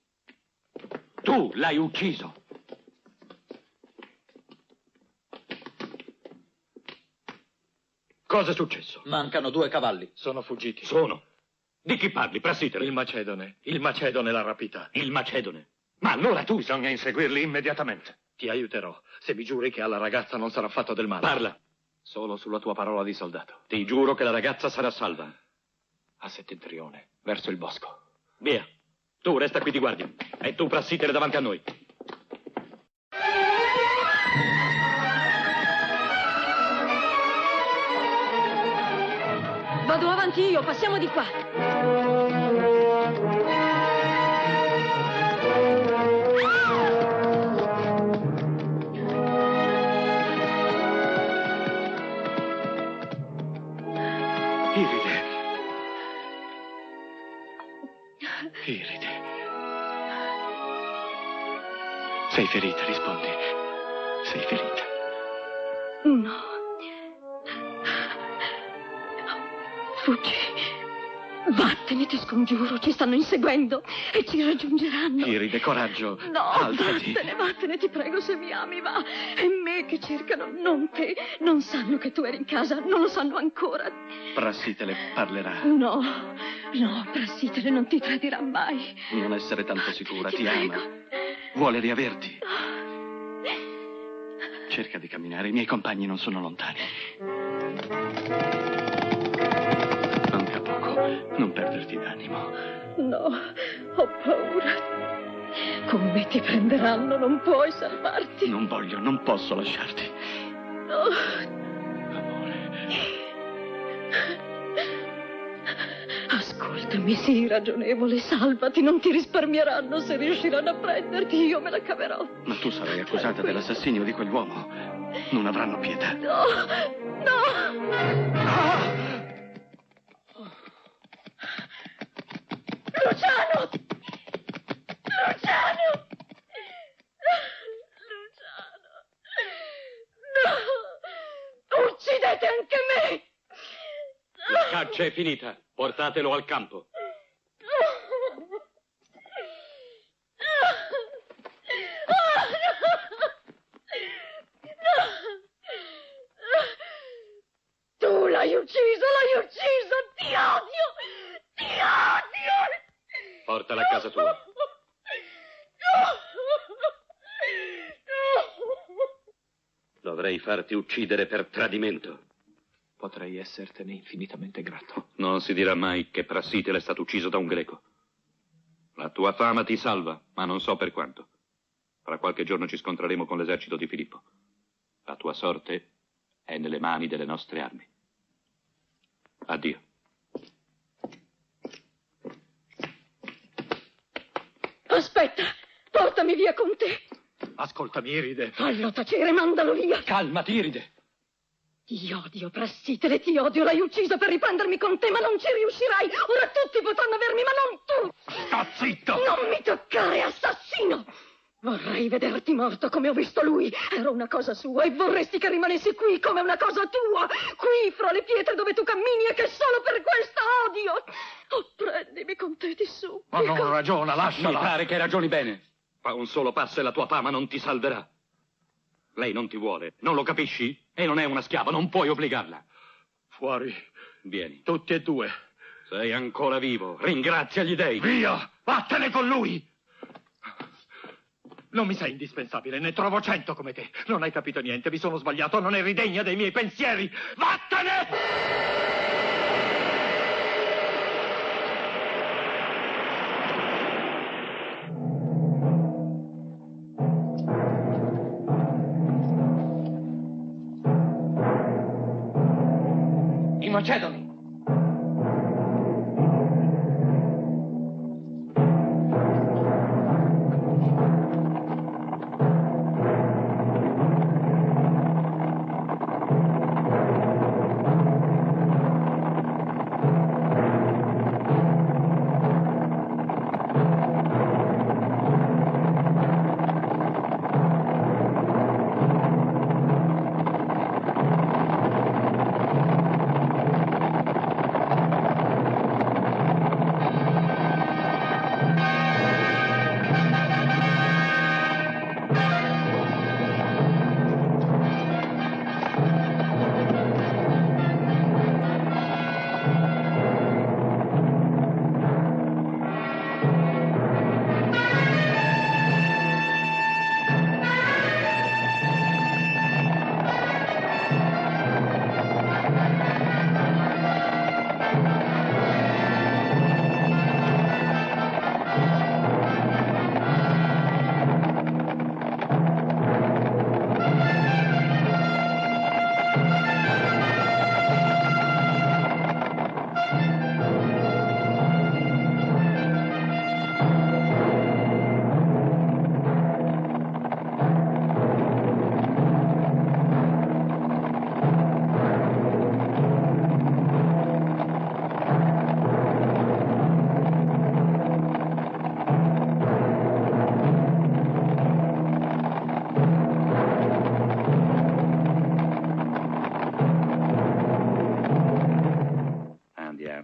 Tu l'hai ucciso. Cosa è successo? Mancano 2 cavalli. Sono fuggiti. Sono. Di chi parli, Prassitele? Il Macedone l'ha rapita. Il Macedone. Ma allora tu... Bisogna inseguirli immediatamente. Ti aiuterò, se mi giuri che alla ragazza non sarà fatto del male. Parla. Solo sulla tua parola di soldato. Ti giuro che la ragazza sarà salva. A settentrione, verso il bosco. Via. Tu resta qui di guardia. E tu, Prassitele, davanti a noi. Vado avanti io, passiamo di qua. Iride. Sei ferita, rispondi. Sei ferita. No. Fuggi. Vattene, ti scongiuro, ci stanno inseguendo e ci raggiungeranno. Iride, coraggio. No, alzati. Vattene, ti prego, se mi ami, va. È me che cercano, non te. Non sanno che tu eri in casa, non lo sanno ancora. Prassitele parlerà. No, Prassitele non ti tradirà mai. Non essere tanto sicura, ti prego. ama. Vuole riaverti. Cerca di camminare, i miei compagni non sono lontani. Manca poco, non perderti d'animo. No, ho paura. Con me ti prenderanno, non puoi salvarti. Non voglio, non posso lasciarti. No. Ascoltami, sii ragionevole, salvati, non ti risparmieranno se riusciranno a prenderti, io me la caverò. Ma tu sarai accusata dell'assassinio di quell'uomo. Non avranno pietà. No. Luciano! No! Uccidete anche me! La caccia è finita. Portatelo al campo. Tu l'hai ucciso, ti odio! Portala a casa tua. Dovrei farti uccidere per tradimento. Potrei essertene infinitamente grato. Non si dirà mai che Prassitele è stato ucciso da un greco. La tua fama ti salva, ma non so per quanto. Fra qualche giorno ci scontreremo con l'esercito di Filippo. La tua sorte è nelle mani delle nostre armi. Addio. Aspetta, portami via con te. Ascoltami, Iride. Fallo tacere, mandalo via. Calmati, Iride. Ti odio, Prassitele, ti odio. L'hai ucciso per riprendermi con te, ma non ci riuscirai. Ora tutti potranno avermi, ma non tu. Sta zitto! Non mi toccare, assassino. Vorrei vederti morto come ho visto lui. Era una cosa sua e vorresti che rimanessi qui come una cosa tua. Qui, fra le pietre dove tu cammini e che solo per questo odio. Oh, prendimi con te, ti supplico. Ma non ragiona, lasciala. Mi pare che ragioni bene. Fa un solo passo e la tua fama non ti salverà. Lei non ti vuole, non lo capisci? E non è una schiava, non puoi obbligarla. Fuori. Vieni. Tutti e due. Sei ancora vivo, ringrazia gli dei. Via! Vattene con lui! Non mi sei indispensabile, ne trovo 100 come te. Non hai capito niente, mi sono sbagliato, non eri degna dei miei pensieri. Vattene! I Macedoni!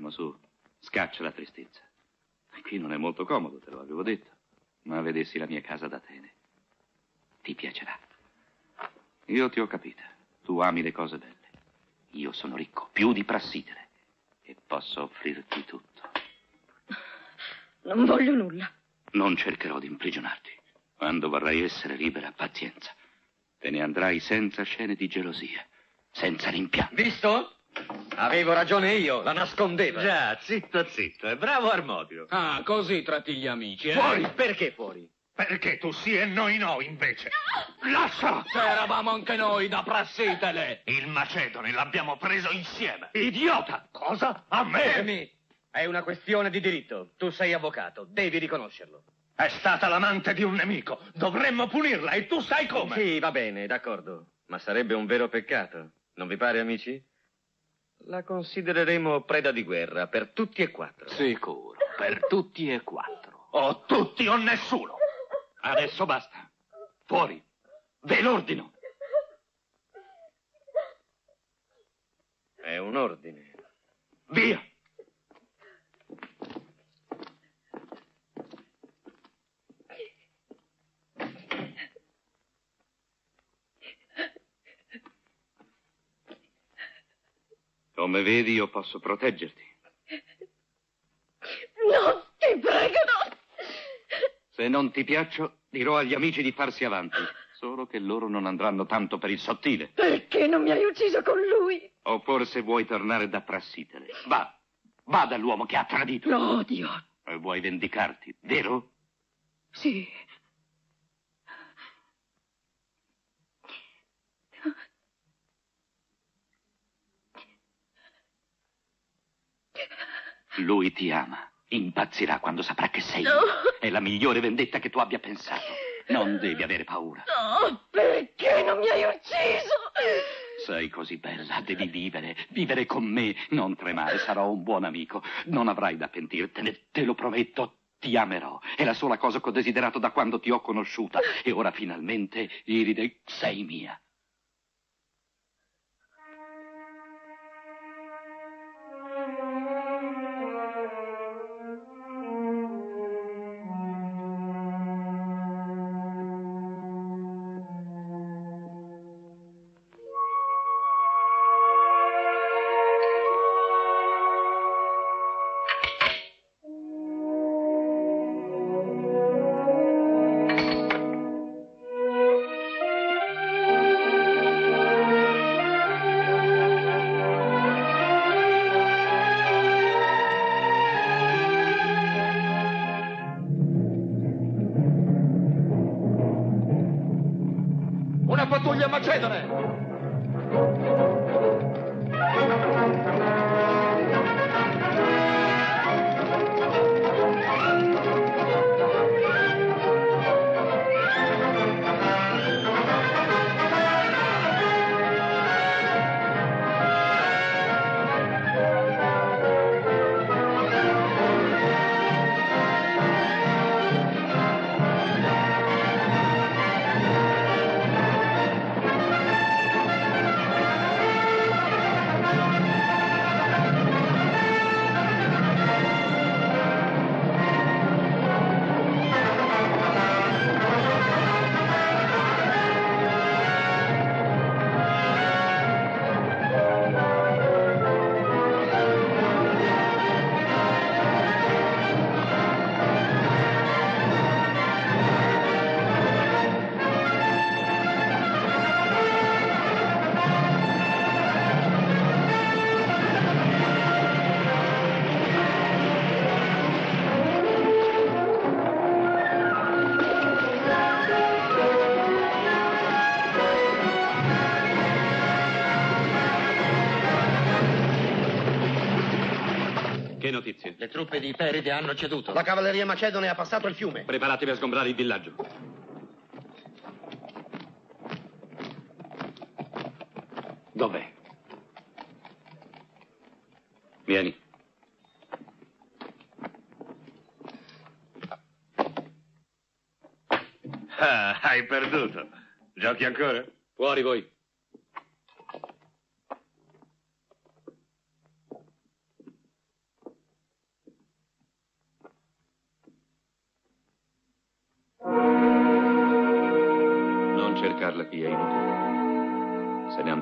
andiamo, su. Scaccia la tristezza. Qui non è molto comodo, te lo avevo detto. Ma vedessi la mia casa d'Atene. Ti piacerà. Io ti ho capita. Tu ami le cose belle. Io sono ricco, più di Prassitele. E posso offrirti tutto. Non voglio nulla. Non cercherò di imprigionarti. Quando vorrai essere libera, pazienza. Te ne andrai senza scene di gelosia, senza rimpianti. Visto? Avevo ragione io, la nascondeva. Già, zitto, zitto. È bravo Armodio. Ah, così tratti gli amici, eh? Fuori! Perché fuori? Perché tu sì e noi no, invece. Lascia! Se eravamo anche noi da Prassitele. Il Macedone l'abbiamo preso insieme. Idiota! Cosa? A me? Fermi! È una questione di diritto. Tu sei avvocato, devi riconoscerlo. È stata l'amante di un nemico. Dovremmo punirla e tu sai come. Sì, va bene, d'accordo. Ma sarebbe un vero peccato. Non vi pare, amici? La considereremo preda di guerra per tutti e quattro. Sicuro, per tutti e quattro. O tutti o nessuno. Adesso basta. Fuori. Ve l'ordino. È un ordine. Via. Come vedi, io posso proteggerti. No, ti prego, no! Se non ti piaccio, dirò agli amici di farsi avanti. Solo che loro non andranno tanto per il sottile. Perché non mi hai ucciso con lui? O forse vuoi tornare da Prassitele. Va. Va dall'uomo che ha tradito. No, Dio. E vuoi vendicarti, vero? Sì. Lui ti ama. Impazzirà quando saprà che sei. No. È la migliore vendetta che tu abbia pensato. Non devi avere paura. No, perché non mi hai ucciso? Sei così bella, devi vivere. Vivere con me. Non tremare, sarò un buon amico. Non avrai da pentirtene, te lo prometto. Ti amerò. È la sola cosa che ho desiderato da quando ti ho conosciuta. E ora finalmente, Iride, sei mia. Una pattuglia macedone! Che notizie? Le truppe di Peride hanno ceduto. La cavalleria macedone ha passato il fiume. Preparatevi a sgombrare il villaggio. Dov'è? Vieni. Ah, hai perduto. Giochi ancora? Fuori voi.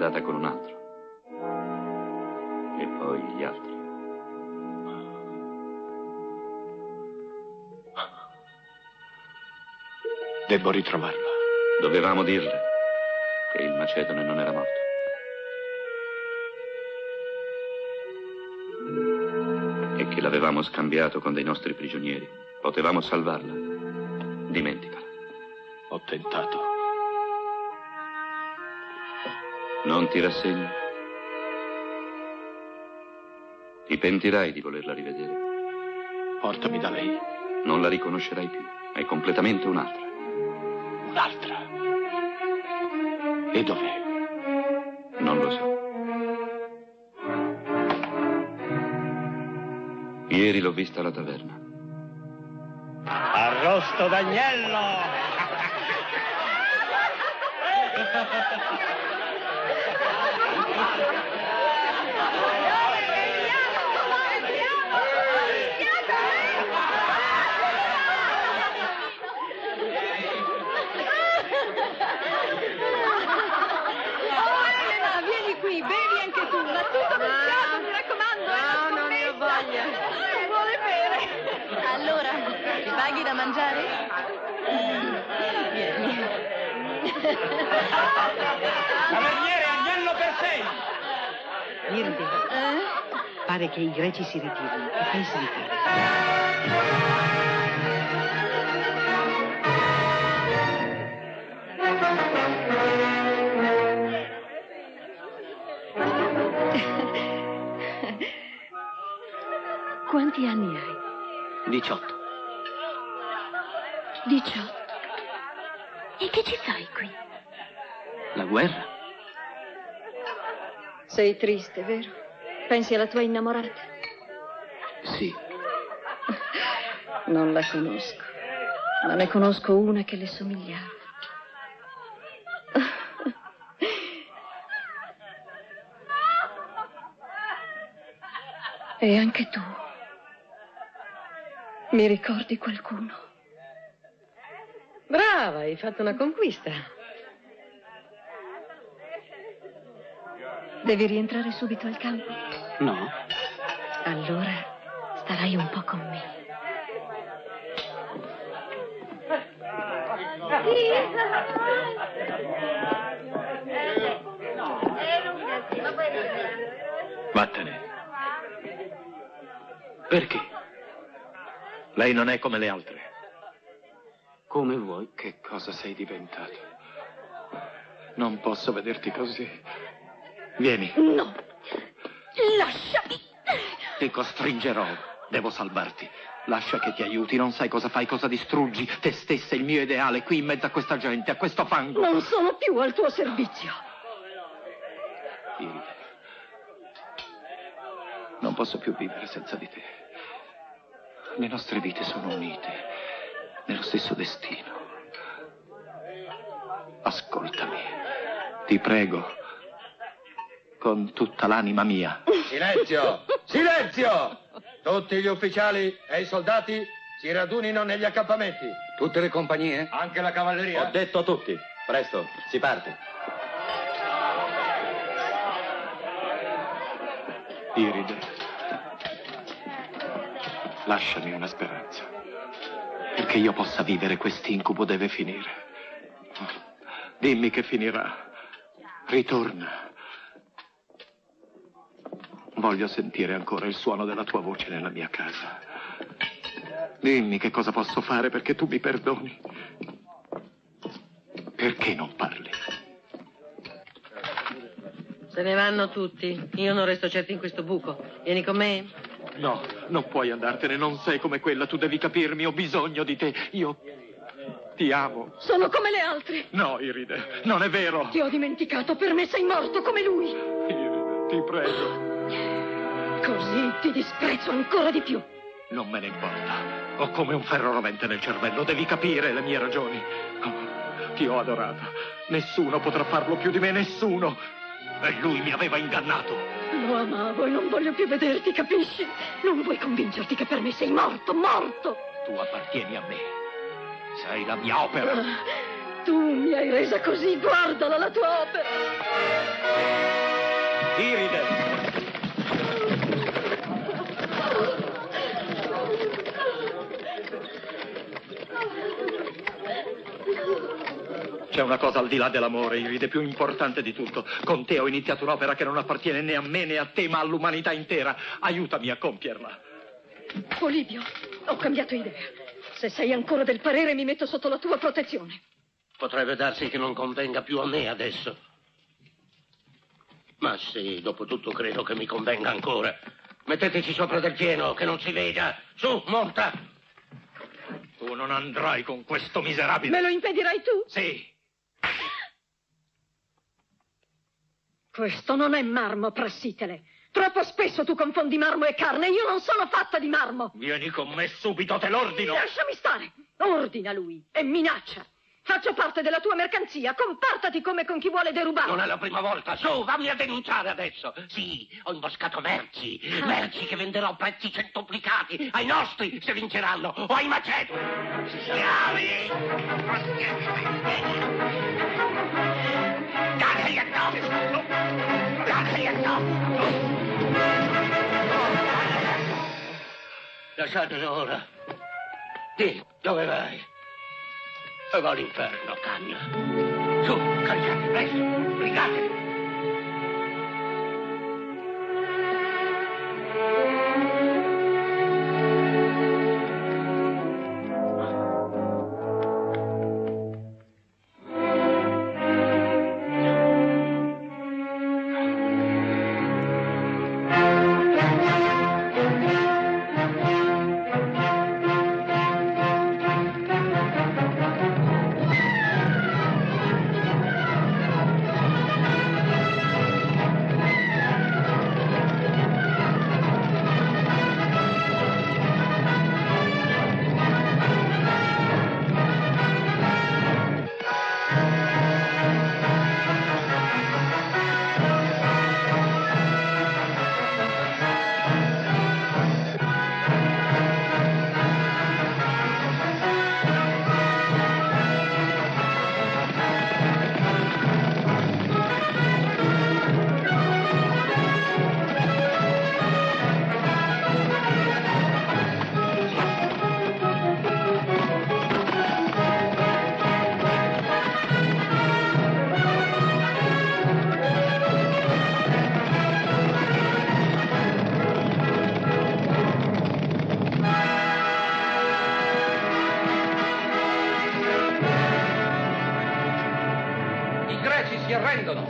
andata con un altro. E poi gli altri. Devo ritrovarlo. Dovevamo dirle che il Macedone non era morto. E che l'avevamo scambiato con dei nostri prigionieri. Potevamo salvarla. Dimenticala. Ho tentato. Non ti rassegni. Ti pentirai di volerla rivedere. Portami da lei. Non la riconoscerai più. È completamente un'altra. Un'altra? E dov'è? Non lo so. Ieri l'ho vista alla taverna. Arrosto d'agnello! Vieni qui, bevi anche tu, ma tutto mischiato, mi raccomando. No, non ne ho voglia. Non vuole bere. Allora, ti paghi da mangiare? Vieni. Taverniere, agnello per sei! Iride, pare che i greci si ritirino. Che pensi di fare? Quanti anni hai? 18. 18. E che ci fai qui? La guerra? Sei triste, vero? Pensi alla tua innamorata? Sì. Non la conosco, ma ne conosco una che le somigliava. E anche tu. Mi ricordi qualcuno? Brava, hai fatto una conquista. Devi rientrare subito al campo? No. Allora starai un po' con me. Vattene. Perché? Lei non è come le altre. Come vuoi. Che cosa sei diventato? Non posso vederti così. Vieni. No! Lasciami! Ti costringerò. Devo salvarti. Lascia che ti aiuti. Non sai cosa fai, cosa distruggi. Te stessa, il mio ideale, qui in mezzo a questa gente, a questo fango. Non sono più al tuo servizio. Iride. Non posso più vivere senza di te. Le nostre vite sono unite nello stesso destino. Ascoltami, ti prego, con tutta l'anima mia. Silenzio! Silenzio! Tutti gli ufficiali e i soldati si radunino negli accampamenti. Tutte le compagnie? Anche la cavalleria. Ho detto a tutti. Presto, si parte. Iride, lasciami una speranza. Perché io possa vivere quest'incubo deve finire. Dimmi che finirà. Ritorna. Voglio sentire ancora il suono della tua voce nella mia casa. Dimmi che cosa posso fare perché tu mi perdoni. Perché non parli? Se ne vanno tutti. Io non resto certo in questo buco. Vieni con me? No, non puoi andartene, non sei come quella, tu devi capirmi, ho bisogno di te. Io ti amo. Sono come le altre. No, Iride, non è vero. Ti ho dimenticato, per me sei morto come lui. Iride, ti prego. Così ti disprezzo ancora di più. Non me ne importa. Ho come un ferro rovente nel cervello, devi capire le mie ragioni. Oh, ti ho adorata. Nessuno potrà farlo più di me, nessuno. E lui mi aveva ingannato. Lo amavo e non voglio più vederti, capisci? Non vuoi convincerti che per me sei morto, morto. Tu appartieni a me. Sei la mia opera. Tu mi hai resa così, guardala la tua opera. Iride! C'è una cosa al di là dell'amore, Iride, più importante di tutto. Con te ho iniziato un'opera che non appartiene né a me né a te, ma all'umanità intera. Aiutami a compierla. Polibio, ho cambiato idea. Se sei ancora del parere, mi metto sotto la tua protezione. Potrebbe darsi che non convenga più a me adesso. Ma sì, dopo tutto credo che mi convenga ancora. Metteteci sopra del pieno, che non si veda. Su, monta! Tu non andrai con questo miserabile. Me lo impedirai tu? Sì. Questo non è marmo, Prassitele. Troppo spesso tu confondi marmo e carne. Io non sono fatta di marmo. Vieni con me subito, te l'ordino. Lasciami stare. Ordina lui e minaccia. Faccio parte della tua mercanzia. Comportati come con chi vuole derubare. Non è la prima volta. Su, fammi a denunciare adesso. Sì, ho imboscato merci. Merci che venderò a prezzi centuplicati ai nostri se vinceranno. O ai maceti. Schiavi! Dateli addosso! Dateli addosso! Lasciatelo ora. Di, dove vai? E va all'inferno, cagna. Su, caricate, presto, brigatevi. Si arrendono.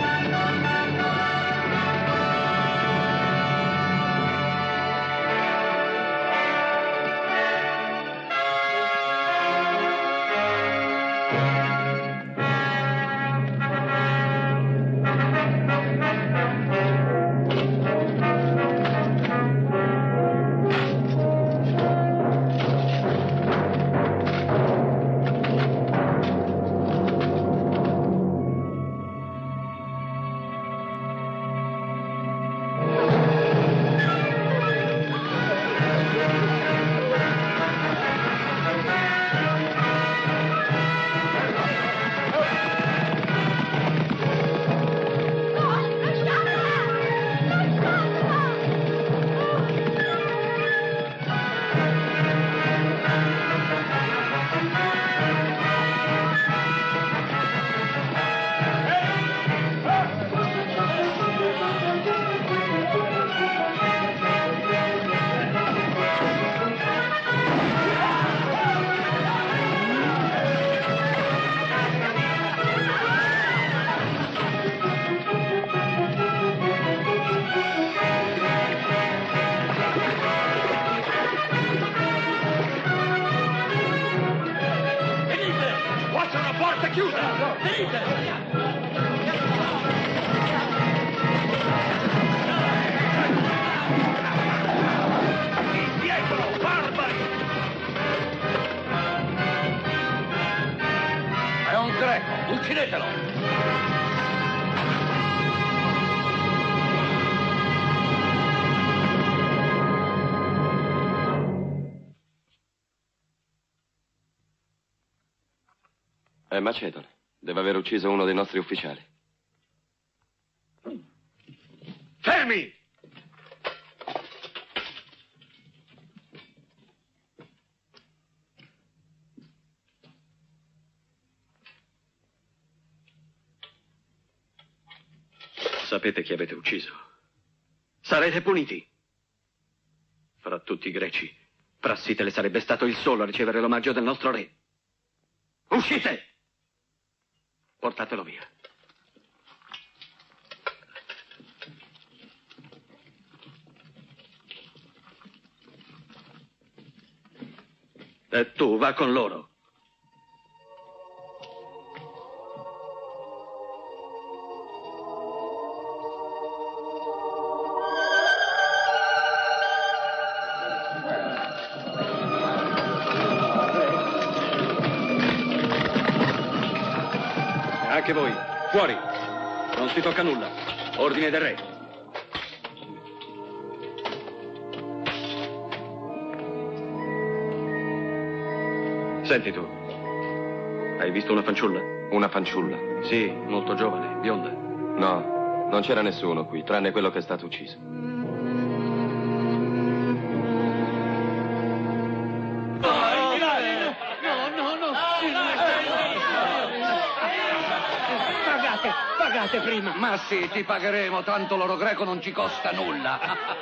Uccidetelo! È Macedone. Deve aver ucciso uno dei nostri ufficiali. Fermi! Sapete chi avete ucciso. Sarete puniti. Fra tutti i greci, Prassitele sarebbe stato il solo a ricevere l'omaggio del nostro re. Uscite! Portatelo via. E tu va con loro. Anche voi, fuori. Non si tocca nulla. Ordine del re. Senti tu, hai visto una fanciulla? Una fanciulla? Sì, molto giovane, bionda. No, non c'era nessuno qui, tranne quello che è stato ucciso. Pagate prima. Ma sì, ti pagheremo, tanto l'oro greco non ci costa nulla.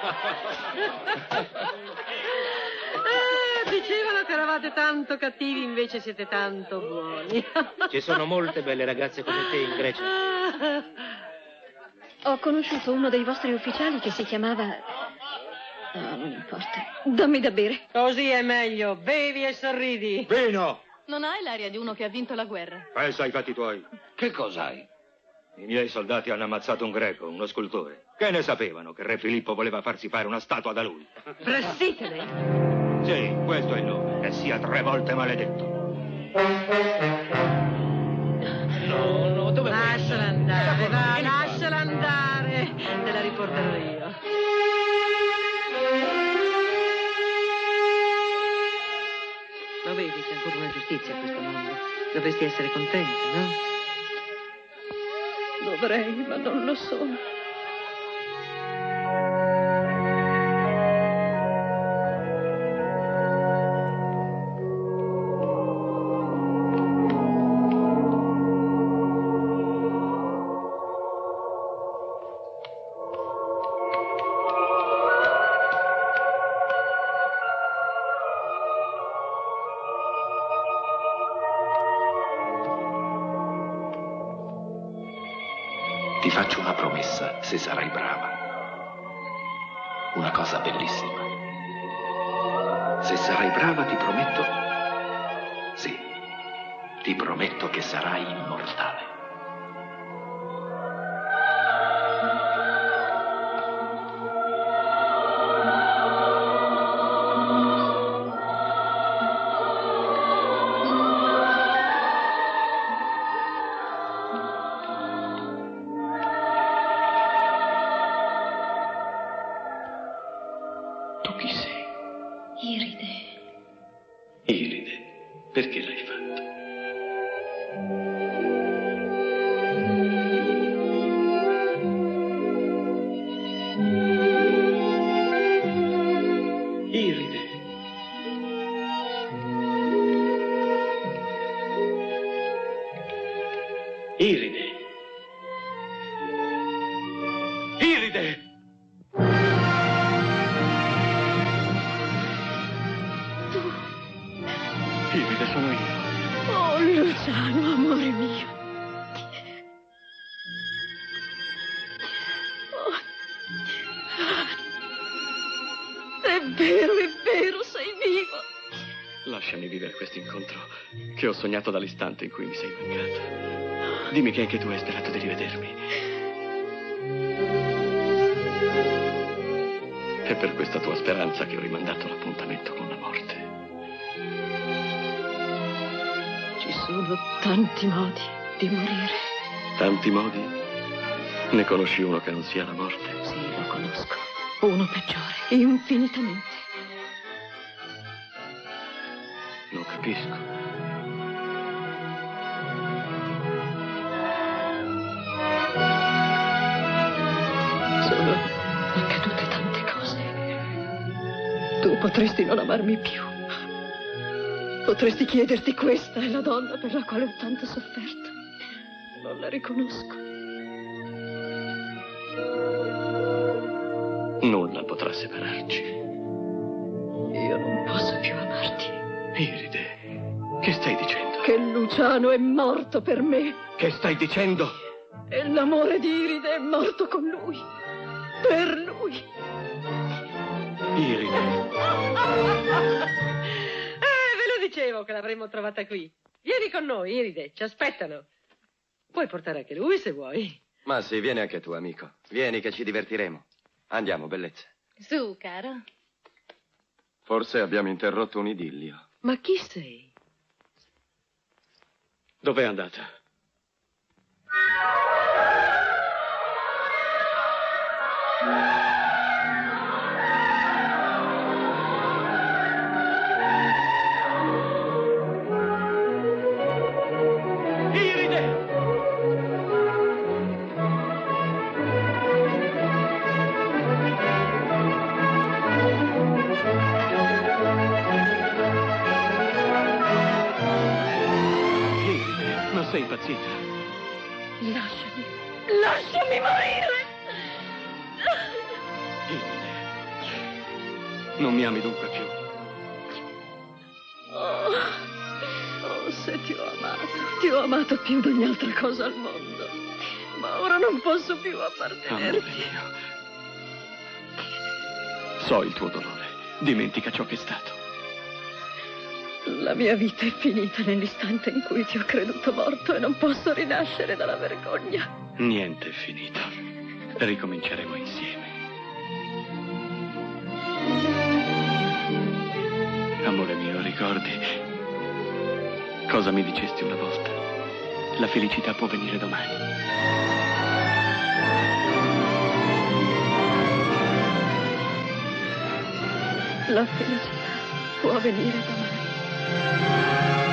Dicevano che eravate tanto cattivi, invece siete tanto buoni. Ci sono molte belle ragazze come te in Grecia. Ho conosciuto uno dei vostri ufficiali che si chiamava... non mi importa. Dammi da bere. Così è meglio. Bevi e sorridi. Vino! Non hai l'aria di uno che ha vinto la guerra? Pensa ai fatti tuoi. Che cos'hai? I miei soldati hanno ammazzato un greco, uno scultore. Che ne sapevano che re Filippo voleva farsi fare una statua da lui? Prassitele? Sì, questo è il nome. E sia 3 volte maledetto. No, dove lasciala andare, va, lasciala andare. Te la riporterò io. Lo vedi, c'è ancora una giustizia a questo mondo. Dovresti essere contento, no? Dovrei, ma non lo sono. Ti faccio una promessa, se sarai brava. Una cosa bellissima. Se sarai brava, ti prometto... Sì, ti prometto che sarai immortale. Perché l'hai fatto? Iride. Iride. Iride! Iride, sono io. Oh, Luciano, amore mio. Oh. È vero, sei vivo. Lasciami vivere questo incontro che ho sognato dall'istante in cui mi sei mancata. Dimmi che anche tu hai sperato di rivedermi. È per questa tua speranza che ho rimandato l'appuntamento con la morte. Ci sono tanti modi di morire. Tanti modi? Ne conosci uno che non sia la morte? Sì, lo conosco. Uno peggiore, infinitamente. Non capisco. Tu potresti non amarmi più. Potresti chiederti: questa è la donna per la quale ho tanto sofferto. Non la riconosco. Nulla potrà separarci. Io non posso più amarti. Iride, che stai dicendo? Che Luciano è morto per me. Che stai dicendo? E l'amore di Iride è morto con lui. Per lui. Iride. Ve lo dicevo che l'avremmo trovata qui. Vieni con noi, Iride, ci aspettano. Puoi portare anche lui se vuoi. Ma sì, vieni anche tu, amico. Vieni che ci divertiremo. Andiamo, bellezza. Su, caro. Forse abbiamo interrotto un idillio. Ma chi sei? Dov'è andata? Sei impazzita? Lasciami. Lasciami morire. Non mi ami dunque più? Oh, se ti ho amato. Ti ho amato più di ogni altra cosa al mondo. Ma ora non posso più appartenerti. Amore mio. So il tuo dolore. Dimentica ciò che è stato. La mia vita è finita nell'istante in cui ti ho creduto morto e non posso rinascere dalla vergogna. Niente è finito. Ricominceremo insieme. Amore mio, ricordi cosa mi dicesti una volta? La felicità può venire domani. La felicità può venire domani.